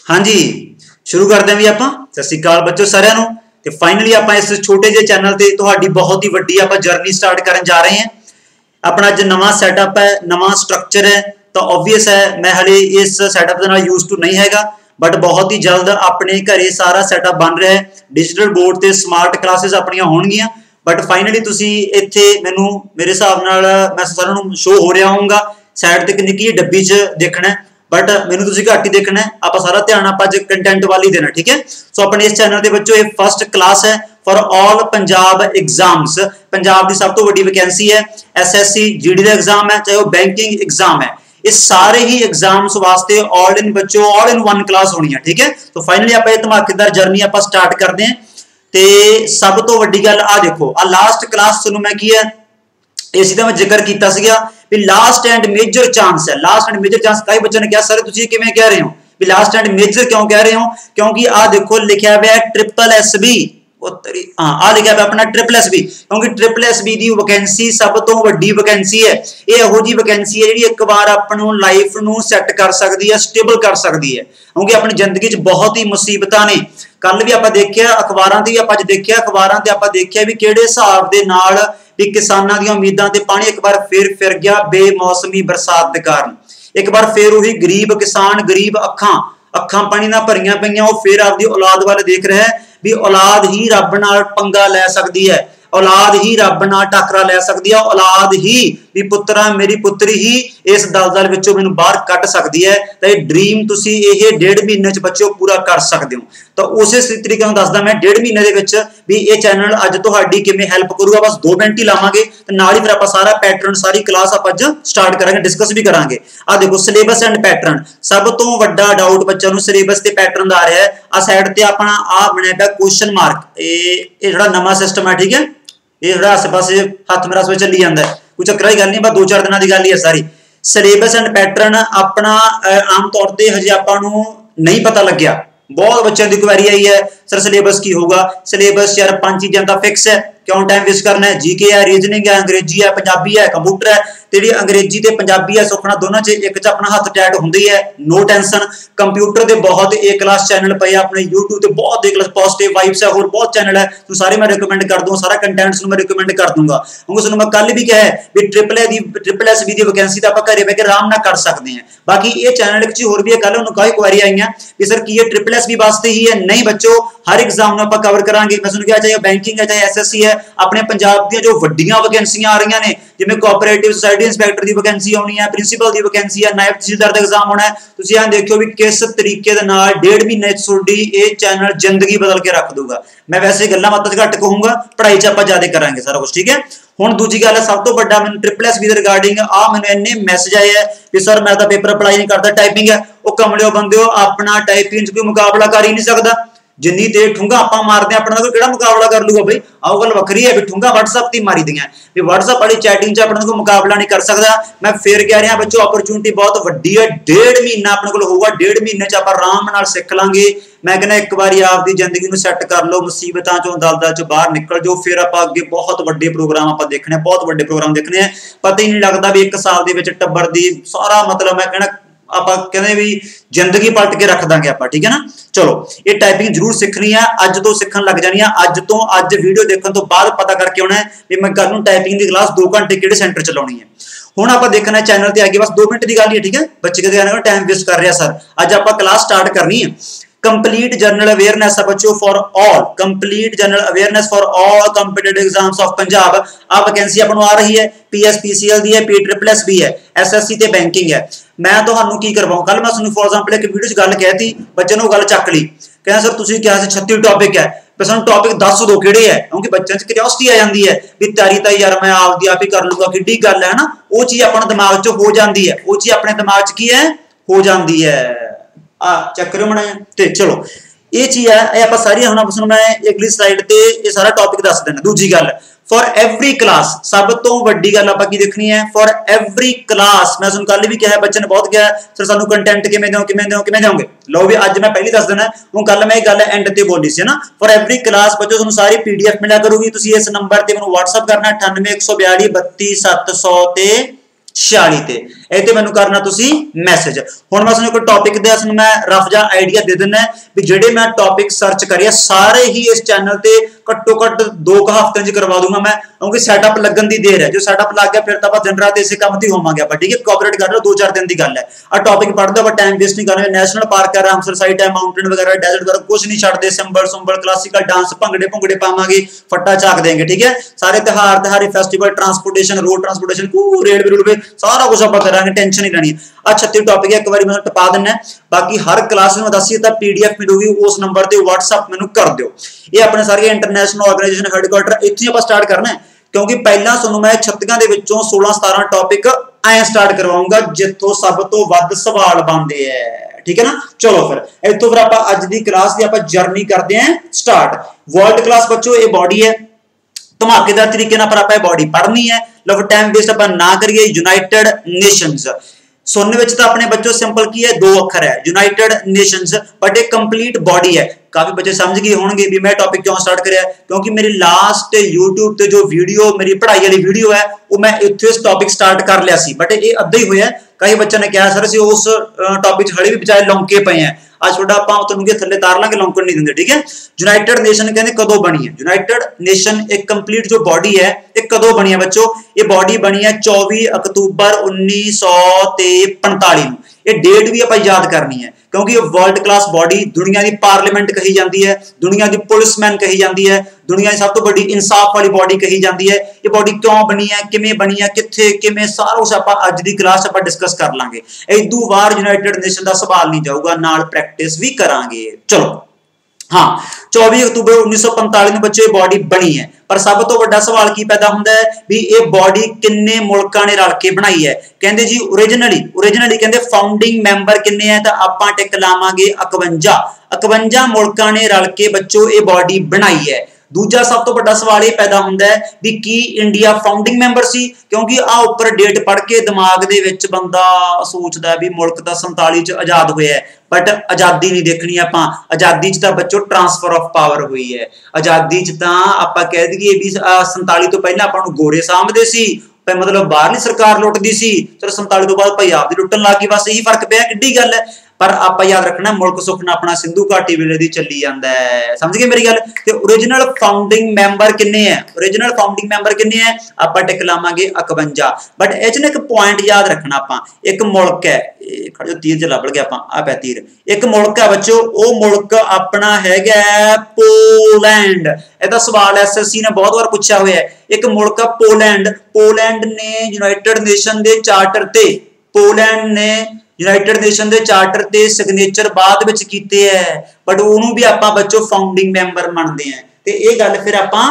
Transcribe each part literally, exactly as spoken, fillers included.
हाँ जी, शुरू करते हैं भी आपां। सत श्री अकाल बच्चों सारिਆਂ ਨੂੰ ਤੇ फाइनली ਆਪਾਂ इस छोटे ਜਿਹੇ चैनल ਤੇ ਤੁਹਾਡੀ बहुत ही ਵੱਡੀ ਆਪਾਂ जर्नी स्टार्ट ਕਰਨ जा रहे हैं। अपना ਅੱਜ नवा सैटअप है, नवा स्ट्रक्चर है, तो ऑब्वियस है मैं हले इस सैटअप ਦੇ ਨਾਲ यूज टू नहीं हैगा, बट बहुत ही जल्द अपने घरे सारा सैटअप बन रहा है। डिजिटल बोर्ड ਤੇ स्मार्ट क्लासेस ਆਪਣੀਆਂ ਹੋਣਗੀਆਂ, बट फाइनली ਤੁਸੀਂ ਇੱਥੇ ਮੈਨੂੰ ਮੇਰੇ ਹਿਸਾਬ ਨਾਲ ਮੈਂ ਸਾਰਿਆਂ ਨੂੰ ਸ਼ੋ ਹੋ ਰਿਹਾ ਹੋਊਗਾ। ਸਾਈਡ ਤੇ ਕਿੰਨੀ ਕੀ ਡੱਬੀ 'ਚ देखना बट मैनू तुसीं घट ही देखना है। आप सारा ध्यान आप कंटेंट वाल ही देना, ठीक है। सो अपने इस चैनल के बच्चों ये फर्स्ट क्लास है for all Punjab exams. Punjab की सब तो वड्डी वैकेंसी है, S S C G D का एग्जाम है, चाहे वो बैंकिंग एग्जाम है, ये सारे ही एग्जाम्स वास्ते ऑल इन बच्चों ऑल इन वन क्लास होनी है, ठीक है। तो फाइनली आप धमाकेदार जर्नी आप स्टार्ट करते हैं। तो सब तो वड्डी गल आ देखो, आ लास्ट क्लास तुहानूं मैं की है इसी का मैं जिक्र किया सीगा भी लास्ट एंड मेजर चांस है। लास्ट एंड मेजर चांस कई बच्चों ने कहा सर तुसीं किवें कह रहे हो भी लास्ट एंड मेजर क्यों कह रहे हो, क्योंकि आ देखो लिखा हुआ है ट्रिपल एस बी, हाँ आ लिखा हुआ अपना ट्रिपल एस बी, क्योंकि ट्रिपल एस बी की वैकेंसी सब तो वड्डी वैकेंसी है। ये इहो जी वैकेंसी है जी एक बार अपनों लाइफ नूं सैट कर सकती है, स्टेबल कर सकती है, क्योंकि अपनी जिंदगी च बहुत ही मुसीबतां ने। कल भी आपां देखिया अखबारां ते आपां देखिया अखबारां ते आपां देखिया भी किहड़े हिसाब दे नाल भी किसानां दी उम्मीदां ते पानी एक बार फिर फिर गया बेमौसमी बरसात के कारण। एक बार फिर वही गरीब किसान गरीब अखां अखां पानी नाल भरियां पईयां वो फिर आपदी औलाद वाल देख रहा है भी औलाद ही रब नाल पंगा लै सकदी है, औलाद ही रब नाल टकरा लै सकदी है, औलाद ही भी पुत्रा मेरी पुत्री ही इस दलदल विचों मैनूं बाहर कढ सकदी है। तो ये ड्रीम तुसीं ये डेढ़ महीने च बच्चों पूरा कर सकते हो। तो उस तरीके नाल दसदा मैं डेढ़ महीने दे विच भी ये चैनल अज तुहाडी किवें हैल्प करूगा। बस दो मिनट ही लावांगे ते नाल ही फिर आपां सारा पैटर्न सारी क्लास आपां अज स्टार्ट करांगे, डिस्कस भी करांगे। आ देखो सिलेबस एंड पैटर्न, सब तो वड्डा डाउट बच्चों नूं सिलेबस ते पैटर्न दा आ रहा है। आ साइड ते अपना आ बनिया पिया क्वेश्चन मार्क, ये जिहड़ा नवां सिस्टम है, ठीक है। ये जो आसे पासे हाथ मेरा सब चली जाता है, कोई चक्कर की गल नहीं, बस दो चार दिन की गल ही है सारी। सिलेबस एंड पैटर्न अपना आम तौर पर हजे आपां नहीं पता लग्या। बहुत बच्चों की क्वेरी आई है सर सिलेबस की होगा। सिलेबस यार पांच चीज़ों का फिक्स है, क्यों टाइम वेस्ट करना है। जी के है, रीजनिंग है, अंग्रेजी है, पंजाबी है, कंप्यूटर है। जी अंग्रेजी ते पंजाबी है सुखना दोनों च एक च अपना हथ टैट होंदी है, नो टेंशन। कंप्यूटर के बहुत ए क्लास चैनल पे अपने यूट्यूब पे बहुत ए क्लास पॉजिटिव वाइब्स है, और बहुत चैनल है तो सारे मैं रिकमेंड कर दूंगा, सारा कंटेंट्स मैं रिकमेंड कर दूंगा। क्योंकि तुहानूं मैं कल भी कहा भी ट्रिपल ए दी ट्रिपल एस बी की वैकेंसी तो आप घरे बह के आराम नाल कर सकते हैं। बाकी ये चैनल एक चीज होर भी है, कल उन्होंने कई क्वेरी आई कि सर की ये ट्रिपल एस बी वास्ते ही है। नहीं बच्चों, हर एग्जाम में आप कवर करांगे। मैं तुहानूं कहा चाहे बैंकिंग है चाहे एस एस सी है, अपने पंजाब दी जो वड्डियां वैकेंसियां आ रही ने जिवें कोऑपरेटिव सोसाइटी इंस्पैक्टर की वैकेंसी आनी है, प्रिंसीपल की वैकेंसी है, नायब तहसीलदार का एग्जाम होना है। तुसीं आ देखियो भी किस तरीके दे नाल डेढ़ महीने तुहाडी ये चैनल जिंदगी बदल के रख दूगा। मैं वैसे गल्लां बातां घट कहूंगा, पढ़ाई च आपां ज्यादा करांगे सारा कुछ, ठीक है। हुण दूजी गल है सब तो बड़ा मैनूं ट्रिपल एस बी दे रिगार्डिंग आ मैनूं इन्ने मैसेज आए है कि सर मैं तो पेपर अप्लाई नहीं करता, टाइपिंग है। वो कमलिओ बंदिओ अपना टाइपिंग च कोई मुकाबला कर ही नहीं सकता। जिन्नी देर ठुंगा आपां मारदे अपना कोई किहड़ा मुकाबला कर लूगा भाई। आओ गल वखरी है भी ठुंगा WhatsApp ते मारी दियां भी WhatsApp वाली चैटिंग च अपना कोई मुकाबला नहीं कर सकता। मैं फिर कह रहा बच्चों अपॉर्चुनिटी बहुत वड्डी है, डेढ़ महीना अपने कोल होगा, डेढ़ महीने च आपां आराम नाल सिख लांगे। मैं कहना एक बार आपकी जिंदगी नूं सैट कर लो, मुसीबतां चों दलदल चों बाहर निकल जाओ, फिर आपां अगे बहुत वड्डे प्रोग्राम आपां देखने, बहुत वड्डे प्रोग्राम देखने हैं। पता ही नहीं लगता भी एक साल दे विच टब्बर दी सारा मतलब मैं कहना आपां कहने भी जिंदगी पलट के रख देंगे आपां, ठीक है ना। चलो ये टाइपिंग जरूर सीखनी है, अज तो सीखन लग जानी है। अज तो अज वीडियो देखने तो बाद पता करके आना है भी मैं कल नूं टाइपिंग की क्लास दो घंटे किहड़े सेंटर च लाउणी है। हुण आपां देखना है चैनल ते आगे, बस दो मिनट की गल ही है, ठीक है। बच्चे कहते टाइम वेस्ट कर रहे सर, अज आपां क्लास स्टार्ट करनी है। कंप्लीट जनरल अवेयरनेस है बच्चों for all, complete general awareness for all competitive exams of Punjab. आ वैकेंसी अपन आ रही है, P S P C L दी है, पी ट्रिपल एस बी है, एस एस सी ते बैंकिंग है। मैं तुहानूं की करवाऊं, कल मैं तुहानूं फॉर एग्जांपल एक वीडियो च गल कहती, बच्चे ने गल चक ली, कहना सर तुसीं कहा सी छत्ती टॉपिक है, पर सानूं टॉपिक दस दो किहड़े है, क्योंकि बच्चों च क्यूरियोसिटी आ जाती है भी तैयारी तो यार मैं आपदी आप ही कर लूंगा, किड्डी गल है ना। वो चीज़ अपने दिमाग च हो जाती है, वो चीज़ अपने दिमाग च की है हो जाती है। आ चेक करो मना ते चलो ये चीज़ है, ये आप सारी हम मैं अगली स्लाइड ते ये सारा टॉपिक दस देना। दूजी गल फॉर एवरी क्लास, सब तो वड्डी गल आपां की देखनी है फॉर एवरी क्लास। मैं तुहानूं कल भी कहा, बच्चे ने बहुत कहा सर सानूं कंटेंट किवें देओ किवें देओ किवें देओगे। लो भी अज मैं पहली दस देना, हुण कल मैं गल एंड ते बोली सी ना। फॉर एवरी क्लास बच्चों तुहानूं सारी पीडीएफ मिलिया करूगी, तुसीं इस नंबर ते मैनूं WhatsApp करना अठानवे एक सौ बयाली बत्ती सत्त सौ ते छियाली ते। ਇਹ ਤੇ ਮੈਨੂੰ करना तुसी मैसेज। हुण मैं तुहानूं कोई टॉपिक दे अस मैं रफ जा आइडिया दे दिना भी जिहड़े मैं टॉपिक सर्च करिए सारे ही इस चैनल ते घट्टो घट्ट दो क हफ्ते च करवा दूंगा मैं, क्योंकि सैटअप लगन दी देर है। जो सैटअप लग गया फिर तो आप दिन रात इसे काम ते होवांगे आप, ठीक है। कोऑपरेट कर लो, दो चार दिन की गल है। आ टॉपिक पढ़दे आप टाइम वेस्ट नहीं करना। नेशनल पार्क है, रामसर साइट है, माउंटेन वगैरह, डेजर्ट वगैरह कुछ नहीं छड्डदे। सिंबल सुंबल क्लासिकल डांस भंगड़े भुंगड़े पावांगे, फट्टा झाक देंगे, ठीक है। सारे त्योहार त्योहारी festival transportation road transportation railway रूलवे सारा कुछ आप करांगे, टेंशन नहीं लेनी। आ छत्तीस टॉपिक है, एक बार मैं टपा दिना। बाकी हर क्लास में दसी तो पीडीएफ मिलूगी, उस नंबर पर व्हाट्सएप मैनू कर दो। ये अपने सारे इंटरनेशनल ऑर्गेनाइजेशन हेडक्वार्टर इत्थे आप स्टार्ट करना है, क्योंकि पहला तुहानूं मैं छत्तीस दे विचों सोलह सतारह टॉपिक ऐ स्टार्ट करवाऊंगा जिथों सब तो वध सवाल बनते हैं, ठीक है ना। चलो फिर इत्थों फिर आप अज दी क्लास दी आप जर्नी करते हैं स्टार्ट। वर्ल्ड क्लास बच्चों ये बॉडी है, धमाकेदार तरीके नाल पर आप बॉडी पढ़नी है। लो टाइम वेस्ट आप ना करिए। यूनाइटेड नेशंस सुनने विच तो अपने बच्चों सिंपल की है, दो अखर है यूनाइटेड नेशंस, बट एक कंप्लीट बॉडी है। काफी बच्चे समझ गए होंगे भी मैं टॉपिक क्यों स्टार्ट करिया, क्योंकि मेरी लास्ट यूट्यूब पे जो वीडियो मेरी पढ़ाई वाली वीडियो है वो मैं इत्थे टॉपिक स्टार्ट कर लिया सी, बट ये अद्धा ही होया। कई बच्चों ने कहा सर असीं उस टॉपिक हले भी बचाए लौंके पे हैं। आज छोटा आप तुहानूं थल्ले तार लांगे, लौंकण नहीं दिंदे, ठीक है। यूनाइटेड नेशन कहते कदों बनी है? यूनाइटेड नेशन एक कंप्लीट जो बॉडी है ये कदों बनी है बच्चों? ये बॉडी बनी है चौबीस अक्तूबर उन्नीस सौ पैंतालीस। ये डेट भी आप याद करनी है, क्योंकि ये वर्ल्ड क्लास बॉडी दुनिया की पार्लीमेंट कही जाती है, दुनिया की पुलिसमैन कही जाती है, दुनिया की सब तो बड़ी इंसाफ वाली बॉडी कही जाती है। ये बॉडी क्यों बनी है, किवें बनी है, कित्थे किवें सारा कुछ आप अज दी क्लास आप डिस्कस कर लांगे। इदू बार यूनाइटेड नेशन का सवाल नहीं जाऊगा, नाल प्रैक्टिस भी करांगे। चलो हाँ, चौबीस अक्तूबर उन्नीस सौ पैंतालीस में बच्चों बॉडी बनी है, पर सब तो बड़ा सवाल की पैदा होता है भी ये बॉडी किन्ने मुल्कां ने रल के बनाई है। कहते जी ओरिजिनली ओरिजिनली कहते फाउंडिंग मैंबर किन्ने हैं, तो आपां टिक लावांगे इकवंजा इकवंजा मुल्कां ने रल के बच्चों ये बॉडी बनाई है। दूजा सब तो बड़ा सवाल यह पैदा होता है भी की इंडिया फाउंडिंग मैंबर सी, क्योंकि आ उपर डेट पढ़ के दिमाग दे विच बंदा सोचता है भी मुल्क तो संताली च आजाद होया है, बट आजादी नहीं देखनी। आपां आजादी च तां बच्चों ट्रांसफर ऑफ पावर हुई है। आजादी च तां आपां कह दईए भी संताली तो पहला आपां नूं गोरे सामभदे सी, मतलब बाहरली सरकार लुटदी सी, चलो संताली तो बाद भाई आप दी लुटन लग गई। बस यही फर्क पिया, किड्डी गल है। पर आप याद रखना मुल्क सुखना अपना सिंधु घाटी वेले दी चली जांदा है, समझ गए मेरी गल। ते ओरिजिनल फाउंडिंग मैंबर किन्ने हैं? ओरिजिनल फाउंडिंग मैंबर किन्ने हैं? आपां टिक लावांगे इकवंजा। बट इह च एक पॉइंट याद रखना, आपां एक मुल्क है, खड़ो तीर च लभ गया, आपां आ पै तीर। एक मुल्क है बच्चों, वो मुल्क अपना हैगा पोलैंड। इहदा सवाल एसएससी ने बहुत बार पूछा हुआ है। एक मुल्क पोलैंड, पोलैंड ने यूनाइटेड नेशन दे चार्टर ते पोलैंड ने यूनाइटेड नेशन के चार्टर ते सिग्नेचर बाद विच कीते है, बट उन्होंने भी आपां बच्चों फाउंडिंग मैंबर मानते हैं। ते ये गल फिर आपां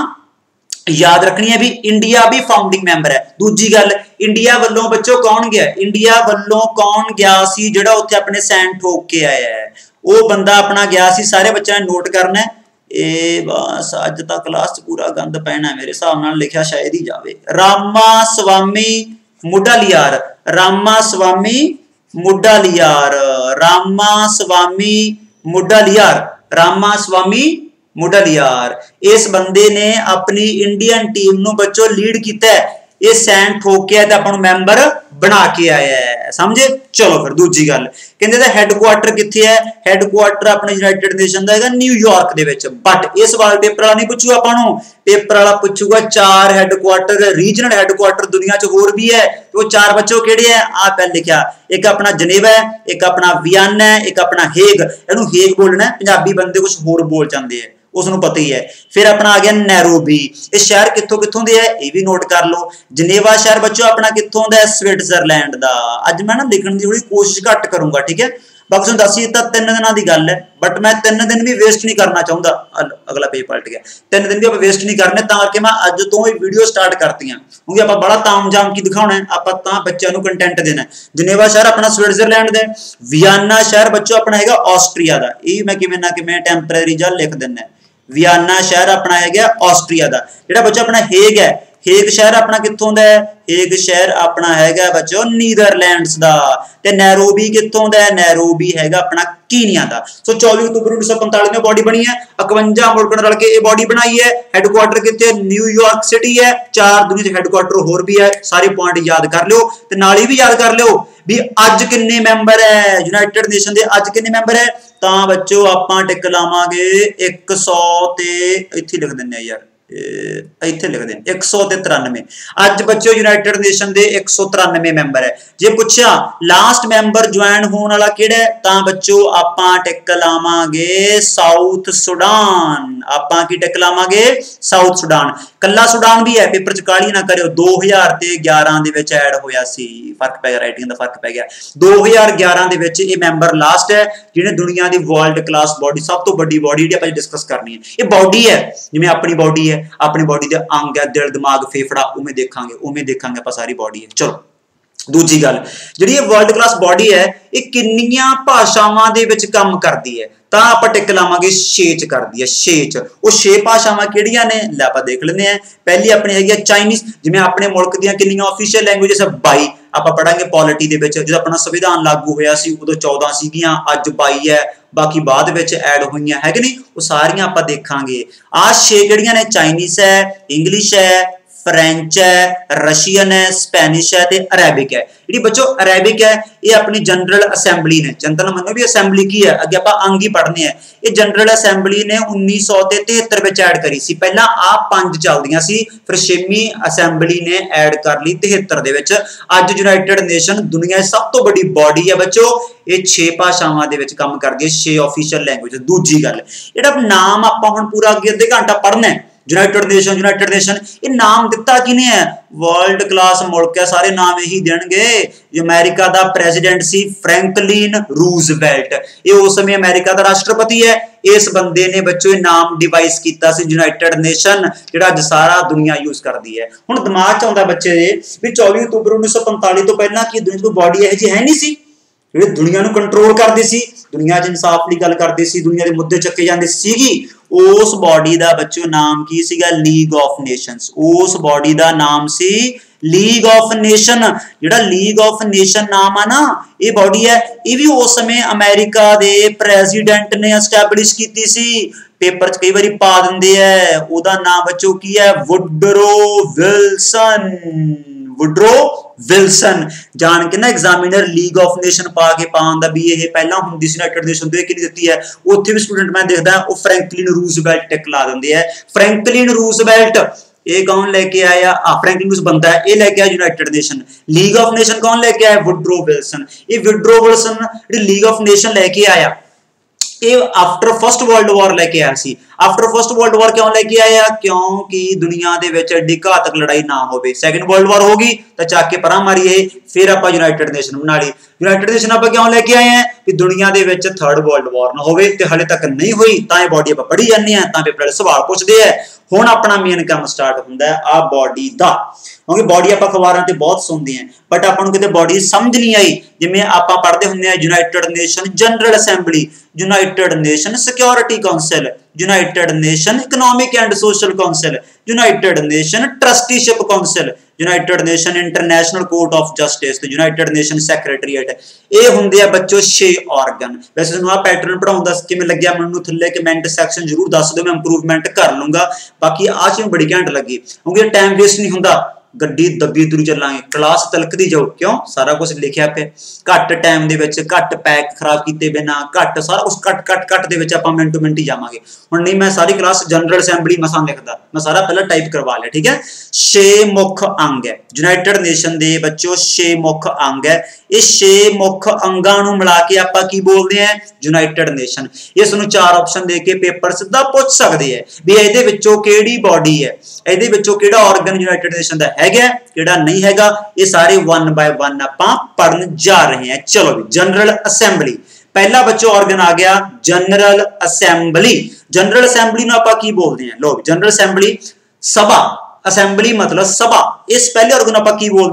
याद रखनी है भी इंडिया भी फाउंडिंग मैंबर है। दूजी गल, इंडिया वालों बच्चों कौन गया? इंडिया वालों कौन गया सी जिहड़ा उत्थे अपने सैन ठोक के आया है? वो बंदा अपना गया सी, सारे बच्चों ने नोट करना है। ए बस अज तक क्लास च पूरा गंद पैना मेरे हिसाब नाल, लिखिया शायद ही जावे। रामा स्वामी मुडालियार, रामा स्वामी मुडालियार, रामा स्वामी मुडालियार, रामा स्वामी मुडालियार। इस बंदे ने अपनी इंडियन टीम नु बच्चों लीड किया है। ये सैन ठोक के अपन मैंबर बना के आया है, समझे। चलो फिर दूजी गल, कहते हैडक्वार्टर कित्थे है? हैडक्वार्टर अपने यूनाइटेड नेशन का है न्यूयॉर्क दे विच। बट इस सवाल पेपर वाला नहीं पूछूगा आपां नूं, पेपर वाला पूछूगा चार हैडक्वार्टर रीजनल हैडक्वार्टर दुनिया च होर भी है, तो चार बच्चों केड़े है? आ पहले लिखा, एक अपना जनेवा है, एक अपना वियना है, एक अपना हेग। इहनूं हेग बोलना है, पंजाबी बंदे कुछ होर बोल जाते हैं, उसनूं पता ही है। फिर अपना आ गया नैरोबी। ये शहर कित्थों कित्थों दे है ये भी नोट कर लो। जनेवा शहर बच्चों अपना कित्थों दा है? स्विट्जरलैंड दा। अज मैं ना लिखण दी थोड़ी कोशिश घट करूंगा, ठीक है। बाकी तुहानूं दस ही दित्ता तीन दिनां दी गल है, बट मैं तीन दिन भी वेस्ट नहीं करना चाहुंदा। अगला पेज पलट गया। तीन दिन भी आप वेस्ट नहीं करने, तां करके मैं अज तो ही वीडियो स्टार्ट करती हैं, क्योंकि आप बड़ा तामझाम की दिखाना है, आप तां बच्चों नूं कंटेंट देना है। जनेवा शहर अपना स्विट्जरलैंड दा, वियना शहर बच्चों अपना हैगा ऑस्ट्रिया दा। ये मैं किवें ना किवें टैंपरेरी जा लिख दिंदा। वियना शहर अपना है ऑस्ट्रिया का। जो बच्चा अपना हेग है, हेग शहर अपना कित्थों दा है? एक शहर अपना हैगा बच्चों नीदरलैंड्स दा ते नैरोबी कित्थों दा है नैरोबी हैगा अपना कीनिया दा। सो चौबीस अक्तूबर उन्नीस सौ पैंतालीस में बॉडी बनी है, इक्यावन मुल्कों ने रल के ये बॉडी बनाई है। हैडक्वार्टर कित्थे न्यूयॉर्क सिटी है। चार दुनिया दे हैडक्वार्टर होर भी है, सारे पॉइंट याद कर लियो ते नाल ही भी याद कर लियो भी अज किन्ने मैंबर है यूनाइटेड नेशन दे, अज किन्ने मैंबर है तां बच्चों आपां टिक लावांगे एक सौ ते इत्थे लिख दिंने यार इत्थे लिख दें एक सौ तिरानवे। अज बच्चों यूनाइटेड नेशन दे एक सौ तिरानवे मैंबर है। जे पूछा लास्ट मैंबर ज्वाइन होने वाला किहड़ा है तां बच्चों आपां टिक लावांगे साउथ सुडान। आपां की टिक लावांगे साउथ सुडान। कल्ला सुडान भी है, पेपर च काली ना करियो, दो हज़ार ते ग्यारह दे विच ऐड होया सी, फर्क पै गया, राइटिंग दा फर्क पै गया। दो हज़ार ग्यारह दे विच ये मैंबर लास्ट है जिहने दुनिया दी वर्ल्ड क्लास बॉडी सब तो बड़ी बॉडी जिहड़ी आपां डिस्कस करनी है। ये बॉडी है जिवें अपनी बॉडी है, अपनी बॉडी दे अंग है दिल दिमाग फेफड़ा उमें देखांगे उमें देखांगे आपां सारी बॉडी है। चलो दूजी गल जिहड़ी ये वर्ल्ड क्लास बॉडी है ये किन्नियां भाषावां दे विच काम करदी है तां आपां टिक लावांगे छे च करदी है। छे च वो छे भाषावां किहड़ियां ने लै आपां देख लैंदे हैं। पहली अपनी हैगी चाइनीज, जिवें अपने मुल्क दियां किन्नियां ऑफिशियल लैंग्वेजेस बाई आपां पढ़ांगे पॉलिटी दे विच, जो अपना संविधान लागू होया सी उदों चौदह सीगियां, अज बाई है, बाकी बाद विच ऐड होईयां है कि नहीं, वो सारियां आपां देखांगे। आ छे किहड़ियां ने चाइनीज है, इंग्लिश है, फ्रेंच है, रशियन है, स्पेनिश है ते अरेबिक है। जी बच्चों अरेबिक है ये अपनी जनरल असैंबली ने, जनरल मतलब भी असैंबली की है, अगे आपां अंग ही पढ़ने हैं। ये जनरल असैंबली ने उन्नीस सौ तिहत्तर विच ऐड करी सी। पहला आ पंज चलदियां सी, फिर छेवीं असैंबली ने ऐड कर ली तिहत्तर दे विच। अज यूनाइटेड नेशन दुनिया दी सब तो बड़ी बॉडी है बच्चों, ये छे भाषावां दे विच काम करदी है, छे ऑफिशियल लैंग्वेज। दूजी गल जिहड़ा नाम आपां हुण पूरा अगे अद्धे घंटा पढ़ना है यूनाइटेड नेशन यूनाइटेड नेशन ये नाम दिता किने है, वर्ल्ड क्लास मुल्क है, सारे नाम यही देणगे। अमेरिका दा प्रेसिडेंट सी फ्रैंकलिन रूजवेल्ट, ये उस समय अमेरिका दा राष्ट्रपति है। इस बंदे ने बच्चों नाम डिवाइस कीता सी यूनाइटेड नेशन, जिहड़ा अज सारा दुनिया यूज करदी है। हुण दिमाग च आउंदा बच्चे भी चौबीस अक्तूबर उन्नीस सौ पैंतालीस तो पहला की दुनिया कोई बॉडी है जी है नहीं सी जिहड़ी दुनिया नूं कंट्रोल करदी सी, दुनिया च इंसाफ दी गल करदी सी, दुनिया दे मुद्दे चक्के जांदे सीगी। उस बॉडी दा बच्चों नाम की सीगा लीग ऑफ नेशंस। उस बॉडी दा नाम सी लीग ऑफ नेशन। जिहड़ा लीग ऑफ नेशन नाम है ना ये बॉडी है, ये भी उस समय अमेरिका दे प्रेसिडेंट ने एस्टैब्लिश कीती सी। पेपर च कई बारी पा दिंदे है, ओदा नाम बच्चों की है वुडरो विल्सन। वुडरो विल्सन जान के ना एग्जामिनर लीग ऑफ नेशन पा के पांदा भी ये पहला हुंदी सी यूनाइटेड नेशन दे कि नहीं दित्ती है, उत्थे भी स्टूडेंट मैं देखदा वो फ्रैंकलिन रूजवेल्ट टिक ला दिंदे है। फ्रैंकलिन रूजवेल्ट ये कौन लेके आया, फ्रैंकलिन रूज बनता है, ये लेके आया United Nation. League of Nation कौन लेके आया, वुडरो विल्सन। ये Woodrow Wilson League of Nation लेके आया, ये आफ्टर फर्स्ट वर्ल्ड वॉर लेके आया सी। आफ्टर फर्स्ट वर्ल्ड वॉर क्यों लेके आया, क्योंकि दुनिया दे विच एडी घातक लड़ाई ना होवे। सैकंड वर्ल्ड वॉर होगी तो चाके परा मारिए, फिर आपां यूनाइटेड नेशन बना ली। यूनाइटेड नेशन आपां क्यों लेके आए हैं कि दुनिया दे विच थर्ड वर्ल्ड वॉर ना होवे, ते हले तक नहीं हुई तां बॉडी आपां पढ़ी जांदे हैं, तां पेपर वाले सवाल पुछदे हैं। हुण अपना मेन काम स्टार्ट हुंदा है आ बॉडी दा, क्योंकि बॉडी आपां अखबारां ते बहुत सुनदे हैं बट आपां नूं किते बॉडी समझ नहीं आई। जिवें आपां पढ़दे हुंदे हैं United Nation general assembly, United Nation security council, United Nation economic and social council, United Nation trusteeship council, United Nation international court of justice, United Nation secretariat. ये हुंदे आ बच्चों छे ऑर्गन। वैसे तुहानूं आ पैटर्न पढ़ाउण दा किवें लग्गिया मैनूं थल्ले कमेंट सैक्शन जरूर दस दिओ, मैं इंप्रूवमेंट कर लूंगा। बाकी आ चीज़ बड़ी घैंट लगी क्योंकि टाइम वेस्ट नहीं हुंदा, गड्डी दब्बी तुरी चलांगे, क्लास तलकदी जाओ, क्यों सारा कुछ लिखिया पे घट टाइम दे विच, घट पैक खराब कीते बिना, घट सारा कुछ कट कट कट दे विच आपां मिनटो मिनट ही जावांगे। हुण नहीं मैं सारी क्लास जनरल असैंबली मसां लिखदा, मैं सारा पहला टाइप करवा लिया, ठीक है। छे मुख अंग है यूनाइटेड नेशन दे बच्चों, छे मुख अंग है। ये छे मुख अंगां नूं मिला के आपां की बोलदे हैं, यूनाइटेड नेशन। इस नूं चार ऑप्शन दे के पेपर सिद्धा पुछ सकदे हैं भी इहदे विचों किहड़ी बॉडी है, इहदे विचों किहड़ा ऑर्गन यूनाइटेड नेशन दा हैगा किहड़ा नहीं हैगा। ये सारे वन बाय वन आपां पढ़न जा रहे हैं। चलो भी जनरल असेंबली पहला बच्चों ऑर्गन आ गया, जनरल असेंबली। जनरल असेंबली नूं आपां की बोलदे हैं, लो जनरल असेंबली सभा, असेंबली मतलब सभा। इस पहले ऑर्गन आपां की बोलदे हैं,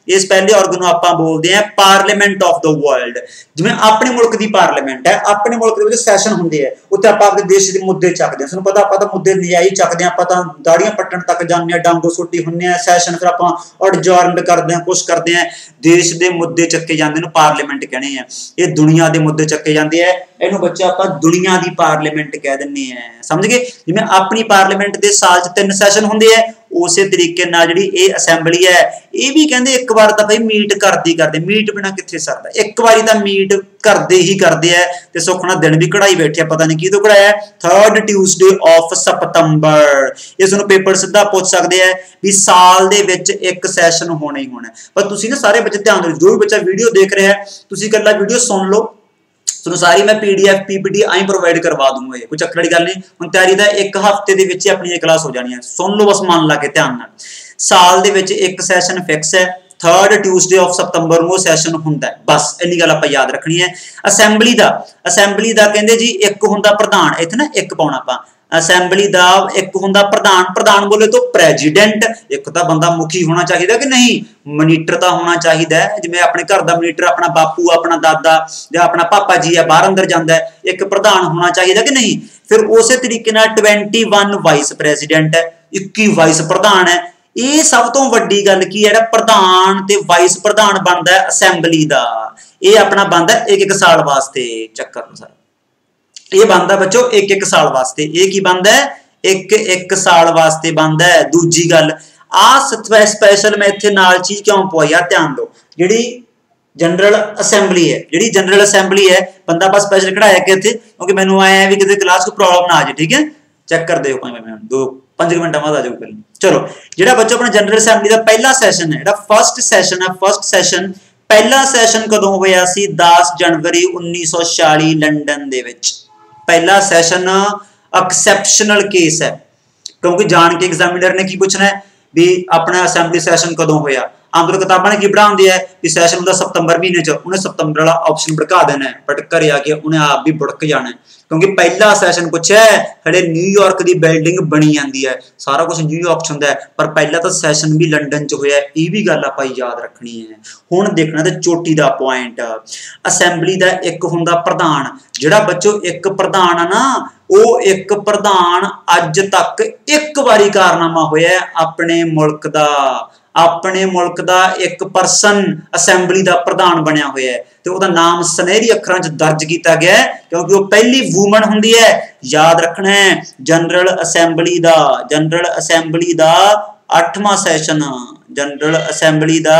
इस पहले ऑर्गन नूं आपां बोलदे हैं पार्लीमेंट ऑफ द वर्ल्ड। जिवें अपने मुल्क की पार्लीमेंट है, अपने मुल्क दे विच सैशन हुंदे है, उत्ते आपां अपने देश दे मुद्दे चकदे हैं। तुहानूं पता आपां तां मुद्दे नजायज़ चकदे हैं, आपां तां दाड़ियां पट्टण तक जांदे हैं, डांगो सोटी हुंदे हैं, सैशन फिर आपां अडजॉर्न करदे हैं, कुछ करदे हैं, देश दे मुद्दे चक्के जांदे नूं पार्लीमेंट कहणे हैं। ये दुनिया दे मुद्दे चक्के जांदे हैं, इहनूं बच्चा आपां दुनिया दी पार्लीमेंट कह दिंदे हैं। समझ गए? जिवें अपनी पार्लीमेंट दे साल च तीन सैशन हुंदे है, उसे तरीके नाल जिहड़ी ये असैंबली है ये भी कहंदे एक बार तां भाई मीट करदी करदे, मीट बिना कित्थे सरदा, एक बारी तां मीट करदे ही करदे है। ते सुखना दिन भी कढ़ाई बैठे, पता नहीं कितों कढ़ाया, थर्ड ट्यूसडे ऑफ सितंबर। इस नूं पेपर सीधा पूछ सकदे हैं भी साल दे विच एक सैशन होना ही होना। पर तुसीं ना सारे बच्चे ध्यान दिओ, जो भी बच्चा वीडियो देख रहा है तुसीं इकल्ला वीडियो सुन लो, तुहानूं सारी मैं पीडीएफ पीपीटी आई प्रोवाइड करवा दूंगा, कोई चक्कर वाली गल नहीं। हुण तैयारी दा एक हफ्ते दे विच अपनी क्लास हो जानी है, सुन लो बस मन ला के ध्यान नाल। साल दे विच एक सैशन फिक्स है, थर्ड ट्यूसडे ऑफ सितंबर ਨੂੰ ਸੈਸ਼ਨ ਹੁੰਦਾ ਹੈ, बस इन्नी गल ਆਪਾਂ याद रखनी है। असैंबली ਦਾ असैंबली ਦਾ ਕਹਿੰਦੇ ਜੀ ਇੱਕ ਹੁੰਦਾ ਪ੍ਰਧਾਨ, ਇੱਥੇ ਨਾ ਇੱਕ ਪਾਉਣਾ ਆਪਾਂ, असैंबली ਦਾ ਇੱਕ ਹੁੰਦਾ ਪ੍ਰਧਾਨ, ਪ੍ਰਧਾਨ ਬੋਲੇ ਤੋਂ ਪ੍ਰੈਜ਼ੀਡੈਂਟ, ਇੱਕ ਤਾਂ ਬੰਦਾ ਮੁਖੀ ਹੋਣਾ ਚਾਹੀਦਾ ਕਿ ਨਹੀਂ, ਮਨੀਟਰ ਤਾਂ ਹੋਣਾ ਚਾਹੀਦਾ ਹੈ। ਜਿਵੇਂ ਆਪਣੇ ਘਰ ਦਾ ਮਨੀਟਰ ਆਪਣਾ ਬਾਪੂ, ਆਪਣਾ ਦਾਦਾ ਜਾਂ ਆਪਣਾ ਪਾਪਾ ਜੀ ਹੈ, ਬਾਹਰ ਅੰਦਰ ਜਾਂਦਾ ਹੈ, ਇੱਕ ਪ੍ਰਧਾਨ ਹੋਣਾ ਚਾਹੀਦਾ ਕਿ ਨਹੀਂ। ਫਿਰ ਉਸੇ ਤਰੀਕੇ ਨਾਲ इक्कीस ਵਾਈਸ ਪ੍ਰੈਜ਼ੀਡੈਂਟ ਹੈ, ਇੱਕੀ ਵਾਈਸ ਪ੍ਰਧਾਨ ਹੈ। ਇਹ ਸਭ ਤੋਂ ਵੱਡੀ ਗੱਲ ਕੀ ਹੈ, ਜਿਹੜਾ ਪ੍ਰਧਾਨ ਤੇ ਵਾਈਸ ਪ੍ਰਧਾਨ ਬਣਦਾ ਹੈ ਅਸੈਂਬਲੀ ਦਾ, ਇਹ ਆਪਣਾ ਬਣਦਾ ਇੱਕ ਇੱਕ ਸਾਲ ਵਾਸਤੇ। ਚੱਕਰ ਨੂੰ ਸਾਰਾ ਇਹ ਬਣਦਾ ਬੱਚੋ ਇੱਕ ਇੱਕ ਸਾਲ ਵਾਸਤੇ। ਇਹ ਕੀ ਬਣਦਾ ਹੈ, ਇੱਕ ਇੱਕ ਸਾਲ ਵਾਸਤੇ ਬਣਦਾ ਹੈ। ਦੂਜੀ ਗੱਲ ਆ ਸਪੈਸ਼ਲ ਮੈਂ ਇੱਥੇ ਨਾਲ ਚੀਜ਼ ਕਿਉਂ ਪਵਾਈ ਆ, ਧਿਆਨ ਦਿਓ, ਜਿਹੜੀ जनरल असैंबली है, जी जनरल असैंबली है, बंदा बस स्पेशल कढ़ाया कि इतने, क्योंकि मैंने आया है भी किसी क्लास को प्रॉब्लम ना आ जाए, ठीक है, चेक कर दो पांच मिनट दो पांच मिनट बाद आ जाओ पहले। चलो जो बच्चों अपना जनरल असैंबली का पहला सैशन है, फर्स्ट सैशन है, फर्स्ट सैशन पहला सैशन कदों होया सी, दस जनवरी उन्नीस सौ छियाली लंडन दे विच। पहला सैशन एक्सैप्शनल केस है, क्योंकि जान के एग्जामिनर ने की पूछना है भी अपना असैंबली सैशन कदों होया। आम तो किताबों ने की पढ़ा होंगी है कि सैशन होंदा सितंबर महीने च, उन्हें सितंबर वाला ऑप्शन भड़का देना है, बट घरे आके उन्हें आप भी बुड़क जाना है, क्योंकि पहला सैशन कुछ है हड़े न्यूयॉर्क की बिल्डिंग बनी जाती है, सारा कुछ न्यूयॉर्क च होंदा है, पर पहला तो सैशन भी लंडन च होया, ये भी गल आपां याद रखनी है। हुण देखना ते चोटी दा पॉइंट, असैंबली दा एक हुंदा प्रधान, जिहड़ा बच्चों एक प्रधान है ना, वो एक प्रधान अज तक एक बारी कारनामा होया अपने मुल्क दा, अपने मुल्क का एक परसन असैंबली का प्रधान बनया हुआ है, तो उसका नाम सुनहरी अखरां च दर्ज किया गया है, क्योंकि वो पहली वूमन हुंदी है। याद रखना है जनरल असैंबली का, जनरल असैंबली का अठवां सैशन, जनरल असैंबली का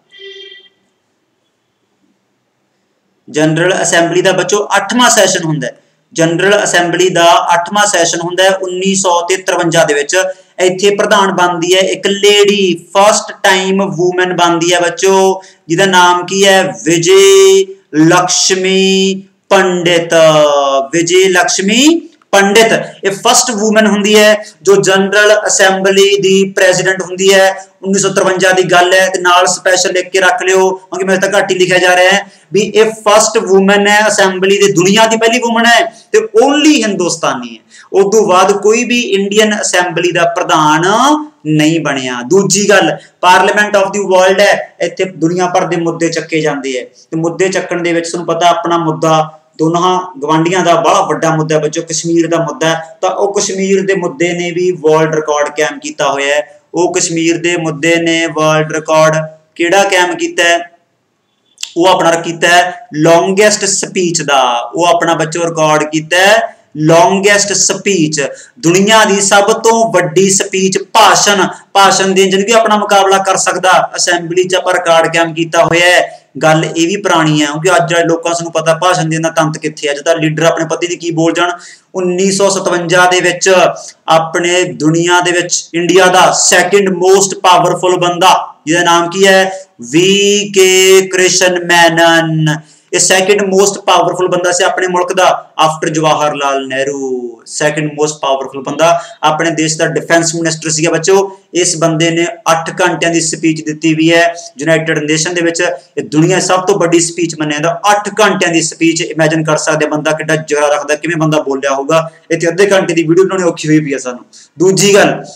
जनरल असैंबली का बच्चों अठवां सैशन हुंदा है। जनरल असैंबली का अठवां सैशन हुंदा है उन्नीस सौ ते तिरवंजा दे विच। इत्थे प्रधान बनती है एक लेडी, फर्स्ट टाइम वूमन बनती है बच्चों, जिहदा नाम की है विजय लक्ष्मी पंडित, विजय लक्ष्मी पंडित। ये फर्स्ट वूमन हुंदी है जो जनरल असैंबली दी प्रेजिडेंट हुंदी है। उन्नीस सौ तिरवंजा की गल है, नाल स्पैशल लिख के रख लियो, क्योंकि मेरे तक घट ही लिखा जा रहा है भी ये फर्स्ट वूमन है असैंबली दी, दुनिया की पहली वूमन है, तो ओनली हिंदुस्तानी है। उस तो बाद कोई भी इंडियन असैंबली का प्रधान नहीं बनया। दूजी गल पार्लीमेंट ऑफ द वर्ल्ड है, इत्थे दुनिया भर के मुद्दे चक्के जाते हैं, तो मुद्दे चक्कण दे विच तुहानूं पता अपना मुद्दा दोनों गवांढियां का बड़ा वड्डा मुद्दा है बच्चों, कश्मीर का मुद्दा है, तो वह कश्मीर के मुद्दे ने भी वर्ल्ड रिकॉर्ड कायम किया हुआ है। वो कश्मीर के मुद्दे ने वर्ल्ड रिकॉर्ड किहड़ा कायम किया है, वो अपना किया है लॉन्गेस्ट स्पीच का, वो अपना बच्चों रिकॉर्ड किया है लॉन्गेस्ट स्पीच, दुनिया की सब तो वड्डी स्पीच, भाषण भाषण देने जिन्हें भी अपना मुकाबला कर सकता असैंबली च पर रिकॉर्ड कायम किया हुआ है। गल ये भी पुरानी है, क्योंकि अज लोगों को पता भाषण देने का तंत कित्थे है, जो लीडर अपने पति की की बोल जान। उन्नीस सौ सतवंजा दे विच अपने दुनिया दे विच इंडिया का सैकेंड मोस्ट पावरफुल बंदा, जिसका नाम की है वी के कृष्ण मैनन, ये सैकेंड मोस्ट पावरफुल बंदा से अपने मुल्क का after Jawahar Lal Nehru, second most powerful बंदा अपने देश का डिफेंस मिनिस्टर सी बच्चों। इस बंदे ने अठ घंटिया की स्पीच दी हुई है यूनाइटेड नेशन के विच, दुनिया सब तो बड़ी स्पीच मनिया जाता, अठ घंटिया की स्पीच। इमेजिन कर सकते बंदा कितना जगह रखता, किवें बंदा बोलिया होगा, इतने अद्धे घंटे की वीडियो बनानी औखी हुई पई है सानूं। दूजी गल